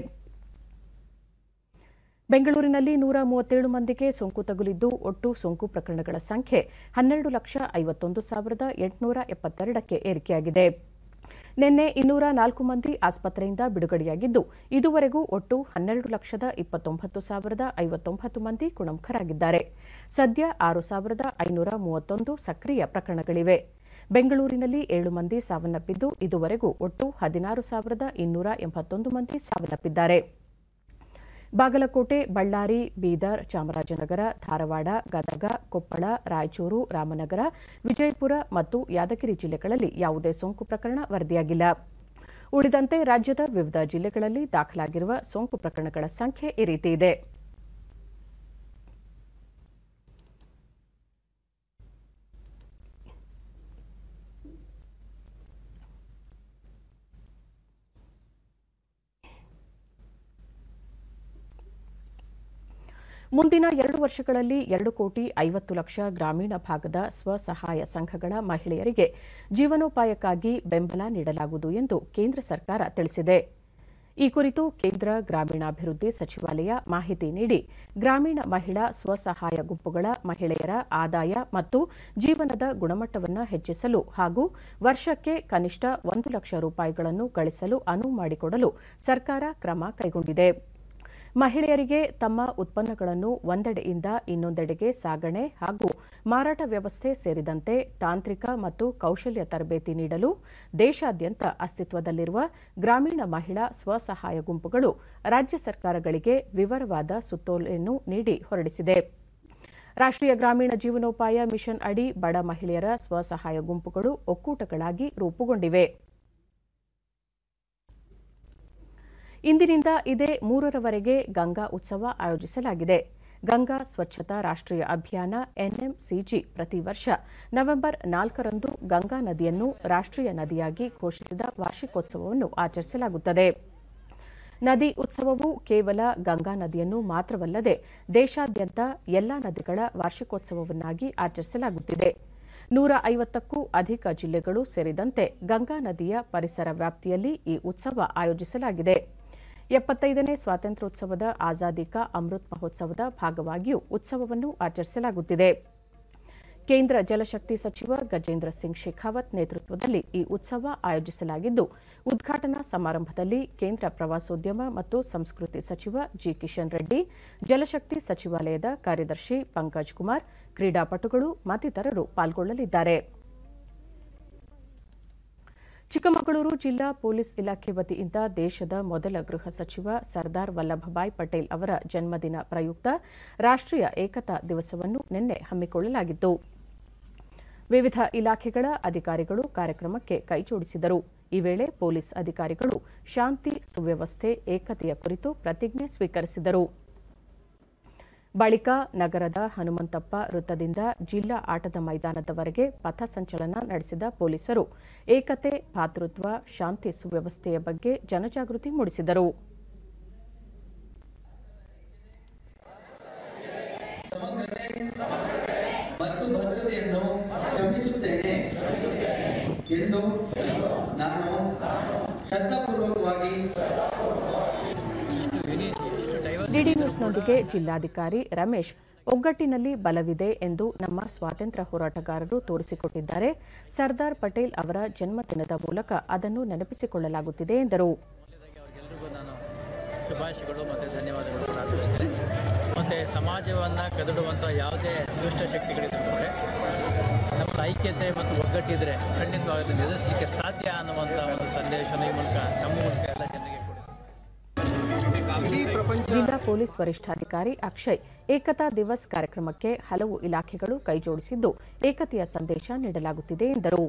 ಬೆಂಗಳೂರಿನಲ್ಲಿ ನೂರ ಮೂವತ್ತೇಳು ಮಂದಿಗೆ ಸೋಂಕು ತಗುಲಿದ್ದು ಒಟ್ಟು ಸೋಂಕು ಪ್ರಕರಣಗಳ ಸಂಖ್ಯೆ ಹನ್ನೆರಡು ಲಕ್ಷ ಐವತ್ತೊಂದು ಸಾವಿರದ ಎಂಟುನೂರ ಎಪ್ಪತ್ತೆರಡಕ್ಕೆ ಏರಿಕೆಯಾಗಿದೆ. ನಿನ್ನೆ ಇನ್ನೂರ ನಾಲ್ಕು ಮಂದಿ ಆಸ್ಪತ್ರೆಯಿಂದ ಬಿಡುಗಡೆಯಾಗಿದ್ದು ಇದುವರೆಗೂ ಒಟ್ಟು ಹನ್ನೆರಡು ಲಕ್ಷದ ಇಪ್ಪತ್ತೊಂಬತ್ತು ಸಾವಿರದ ಐವತ್ತೊಂಬತ್ತು ಮಂದಿ ಗುಣಮುಖರಾಗಿದ್ದಾರೆ. ಸದ್ಯ ಆರು ಸಾವಿರದ ಐನೂರ ಮೂವತ್ತೊಂದು ಸಕ್ರಿಯ ಪ್ರಕರಣಗಳಿವೆ. ಬೆಂಗಳೂರಿನಲ್ಲಿ ಏಳು ಮಂದಿ ಸಾವನ್ನಪ್ಪಿದ್ದು ಇದುವರೆಗೂ ಒಟ್ಟು ಹದಿನಾರು ಸಾವಿರದ ಇನ್ನೂರ ಎಂಬತ್ತೊಂದು ಮಂದಿ ಸಾವನ್ನಪ್ಪಿದ್ದಾರೆ. ಬಾಗಲಕೋಟೆ, ಬಳ್ಳಾರಿ, ಬೀದರ್, ಚಾಮರಾಜನಗರ, ಧಾರವಾಡ, ಗದಗ, ಕೊಪ್ಪಳ, ರಾಯಚೂರು, ರಾಮನಗರ, ವಿಜಯಪುರ ಮತ್ತು ಯಾದಗಿರಿ ಜಿಲ್ಲೆಗಳಲ್ಲಿ ಯಾವುದೇ ಸೋಂಕು ಪ್ರಕರಣ ವರದಿಯಾಗಿಲ್ಲ. ಉಳಿದಂತೆ ರಾಜ್ಯದ ವಿವಿಧ ಜಿಲ್ಲೆಗಳಲ್ಲಿ ದಾಖಲಾಗಿರುವ ಸೋಂಕು ಪ್ರಕರಣಗಳ ಸಂಖ್ಯೆ ಈ ರೀತಿ ಇದೆ. ಮುಂದಿನ ಎರಡು ವರ್ಷಗಳಲ್ಲಿ ಎರಡು ಕೋಟಿ ಐವತ್ತು ಲಕ್ಷ ಗ್ರಾಮೀಣ ಭಾಗದ ಸ್ವಸಹಾಯ ಸಂಘಗಳ ಮಹಿಳೆಯರಿಗೆ ಜೀವನೋಪಾಯಕ್ಕಾಗಿ ಬೆಂಬಲ ನೀಡಲಾಗುವುದು ಎಂದು ಕೇಂದ್ರ ಸರ್ಕಾರ ತಿಳಿಸಿದೆ. ಈ ಕುರಿತು ಕೇಂದ್ರ ಗ್ರಾಮೀಣಾಭಿವೃದ್ಧಿ ಸಚಿವಾಲಯ ಮಾಹಿತಿ ನೀಡಿ ಗ್ರಾಮೀಣ ಮಹಿಳಾ ಸ್ವಸಹಾಯ ಗುಂಪುಗಳ ಮಹಿಳೆಯರ ಆದಾಯ ಮತ್ತು ಜೀವನದ ಗುಣಮಟ್ಟವನ್ನು ಹೆಚ್ಚಿಸಲು ಹಾಗೂ ವರ್ಷಕ್ಕೆ ಕನಿಷ್ಠ ಒಂದು ಲಕ್ಷ ರೂಪಾಯಿಗಳನ್ನು ಗಳಿಸಲು ಅನುವು ಮಾಡಿಕೊಡಲು ಸರ್ಕಾರ ಕ್ರಮ ಕೈಗೊಂಡಿದೆ. ಮಹಿಳೆಯರಿಗೆ ತಮ್ಮ ಉತ್ಪನ್ನಗಳನ್ನು ಒಂದೆಡೆಯಿಂದ ಇನ್ನೊಂದೆಡೆಗೆ ಸಾಗಣೆ ಹಾಗೂ ಮಾರಾಟ ವ್ಯವಸ್ಥೆ ಸೇರಿದಂತೆ ತಾಂತ್ರಿಕ ಮತ್ತು ಕೌಶಲ್ಯ ತರಬೇತಿ ನೀಡಲು ದೇಶಾದ್ಯಂತ ಅಸ್ತಿತ್ವದಲ್ಲಿರುವ ಗ್ರಾಮೀಣ ಮಹಿಳಾ ಸ್ವಸಹಾಯ ಗುಂಪುಗಳು ರಾಜ್ಯ ಸರ್ಕಾರಗಳಿಗೆ ವಿವರವಾದ ಸುತ್ತೋಲೆಯನ್ನು ನೀಡಿ ಹೊರಡಿಸಿದೆ. ರಾಷ್ಟ್ರೀಯ ಗ್ರಾಮೀಣ ಜೀವನೋಪಾಯ ಮಿಷನ್ ಅಡಿ ಬಡ ಮಹಿಳೆಯರ ಸ್ವಸಹಾಯ ಗುಂಪುಗಳು ಒಕ್ಕೂಟಗಳಾಗಿ ರೂಪುಗೊಂಡಿವೆ. ಇಂದಿನಿಂದ ಇದೇ ಮೂರರವರೆಗೆ ಗಂಗಾ ಉತ್ಸವ ಆಯೋಜಿಸಲಾಗಿದೆ. ಗಂಗಾ ಸ್ವಚ್ಛತಾ ರಾಷ್ಟ್ರೀಯ ಅಭಿಯಾನ ಎನ್ಎಂಸಿಜಿ ಪ್ರತಿ ವರ್ಷ ನವೆಂಬರ್ ನಾಲ್ಕರಂದು ಗಂಗಾ ನದಿಯನ್ನು ರಾಷ್ಟ್ರೀಯ ನದಿಯಾಗಿ ಘೋಷಿಸಿದ ವಾರ್ಷಿಕೋತ್ಸವವನ್ನು ಆಚರಿಸಲಾಗುತ್ತದೆ. ನದಿ ಉತ್ಸವವು ಕೇವಲ ಗಂಗಾ ನದಿಯನ್ನು ಮಾತ್ರವಲ್ಲದೆ ದೇಶಾದ್ಯಂತ ಎಲ್ಲಾ ನದಿಗಳ ವಾರ್ಷಿಕೋತ್ಸವವನ್ನಾಗಿ ಆಚರಿಸಲಾಗುತ್ತಿದೆ. ನೂರ ಐವತ್ತಕ್ಕೂ ಅಧಿಕ ಜಿಲ್ಲೆಗಳು ಸೇರಿದಂತೆ ಗಂಗಾ ನದಿಯ ಪರಿಸರ ವ್ಯಾಪ್ತಿಯಲ್ಲಿ ಈ ಉತ್ಸವ ಆಯೋಜಿಸಲಾಗಿದೆ. ಎಪ್ಪತ್ತೈದನೇ ಸ್ವಾತಂತ್ರ್ಯೋತ್ಸವದ ಆಜಾದಿ ಕಾ ಅಮೃತ್ ಮಹೋತ್ಸವದ ಭಾಗವಾಗಿಯೂ ಉತ್ಸವವನ್ನು ಆಚರಿಸಲಾಗುತ್ತಿದೆ. ಕೇಂದ್ರ ಜಲಶಕ್ತಿ ಸಚಿವ ಗಜೇಂದ್ರ ಸಿಂಗ್ ಶೇಖಾವತ್ ನೇತೃತ್ವದಲ್ಲಿ ಈ ಉತ್ಸವ ಆಯೋಜಿಸಲಾಗಿದ್ದು ಉದ್ಘಾಟನಾ ಸಮಾರಂಭದಲ್ಲಿ ಕೇಂದ್ರ ಪ್ರವಾಸೋದ್ಯಮ ಮತ್ತು ಸಂಸ್ಕೃತಿ ಸಚಿವ ಜಿ ಕಿಶನ್ ರೆಡ್ಡಿ, ಜಲಶಕ್ತಿ ಸಚಿವಾಲಯದ ಕಾರ್ಯದರ್ಶಿ ಪಂಕಜ್ ಕುಮಾರ್, ಕ್ರೀಡಾಪಟುಗಳು ಮತ್ತಿತರರು ಪಾಲ್ಗೊಳ್ಳಲಿದ್ದಾರೆ. ಚಿಕ್ಕಮಗಳೂರು ಜಿಲ್ಲಾ ಪೊಲೀಸ್ ಇಲಾಖೆ ವತಿಯಿಂದ ದೇಶದ ಮೊದಲ ಗೃಹ ಸಚಿವ ಸರ್ದಾರ್ ವಲ್ಲಭಭಾಯ್ ಪಟೇಲ್ ಅವರ ಜನ್ಮದಿನ ಪ್ರಯುಕ್ತ ರಾಷ್ಟ್ರೀಯ ಏಕತಾ ದಿವಸವನ್ನು ನಿನ್ನೆ ಹಮ್ಮಿಕೊಳ್ಳಲಾಗಿತ್ತು. ವಿವಿಧ ಇಲಾಖೆಗಳ ಅಧಿಕಾರಿಗಳು ಕಾರ್ಯಕ್ರಮಕ್ಕೆ ಕೈಜೋಡಿಸಿದರು. ಈ ವೇಳೆ ಪೊಲೀಸ್ ಅಧಿಕಾರಿಗಳು ಶಾಂತಿ, ಸುವ್ಯವಸ್ಥೆ, ಏಕತೆಯ ಕುರಿತು ಪ್ರತಿಜ್ಞೆ ಸ್ವೀಕರಿಸಿದರು. ಬಳಿಕ ನಗರದ ಹನುಮಂತಪ್ಪ ವೃತ್ತದಿಂದ ಜಿಲ್ಲಾ ಆಟದ ಮೈದಾನದವರೆಗೆ ಪಥಸಂಚಲನ ನಡೆಸಿದ ಪೊಲೀಸರು ಏಕತೆ, ಭಾತೃತ್ವ, ಶಾಂತಿ, ಸುವ್ಯವಸ್ಥೆಯ ಬಗ್ಗೆ ಜನಜಾಗೃತಿ ಮೂಡಿಸಿದರು. ಮತ್ತು ಭದ್ರತೆಯನ್ನು ಶ್ರಮಿಸುತ್ತೇನೆ ಎಂದು ನಾನು ಶ್ರದ್ಧಾಪೂರ್ವಕವಾಗಿ ಡಿಡಿ ನ್ಯೂಸ್ನೊಂದಿಗೆ ಜಿಲ್ಲಾಧಿಕಾರಿ ರಮೇಶ್ ಒಗ್ಗಟ್ಟಿನಲ್ಲಿ ಬಲವಿದೆ ಎಂದು ನಮ್ಮ ಸ್ವಾತಂತ್ರ್ಯ ಹೋರಾಟಗಾರರು ತೋರಿಸಿಕೊಟ್ಟಿದ್ದಾರೆ. ಸರ್ದಾರ್ ಪಟೇಲ್ ಅವರ ಜನ್ಮದಿನದ ಮೂಲಕ ಅದನ್ನು ನೆನಪಿಸಿಕೊಳ್ಳಲಾಗುತ್ತಿದೆ ಎಂದರು. ಶುಭಾಶಯಗಳು ಮತ್ತು ಧನ್ಯವಾದಗಳು ಪ್ರಾರ್ಥಿಸ್ತೇನೆ. ಮತ್ತು ಸಮಾಜವನ್ನು ಕದಡುವಂಥ ಯಾವುದೇ ದುಷ್ಟ ಶಕ್ತಿಗಳಿದ್ದರೂ ಕೂಡ ನಮ್ಮ ಐಕ್ಯತೆ ಮತ್ತು ಒಗ್ಗಟ್ಟಿದ್ರೆ ಖಂಡಿತವಾಗಿ ಅದನ್ನು ಎದುರಿಸಲಿಕ್ಕೆ ಸಾಧ್ಯ ಅನ್ನುವಂಥ ಒಂದು ಸಂದೇಶನ ಈ ಮೂಲಕ ನಮ್ಮ ಮೂಲಕ ಎಲ್ಲ ಜನರಿಗೆ ಜಿಲ್ಲಾ ಪೊಲೀಸ್ ವರಿಷ್ಠಾಧಿಕಾರಿ ಅಕ್ಷಯ್ ಏಕತಾ ದಿವಸ್ ಕಾರ್ಯಕ್ರಮಕ್ಕೆ ಹಲವು ಇಲಾಖೆಗಳು ಕೈಜೋಡಿಸಿದ್ದು ಏಕತೆಯ ಸಂದೇಶ ನೀಡಲಾಗುತ್ತಿದೆ ಎಂದರು.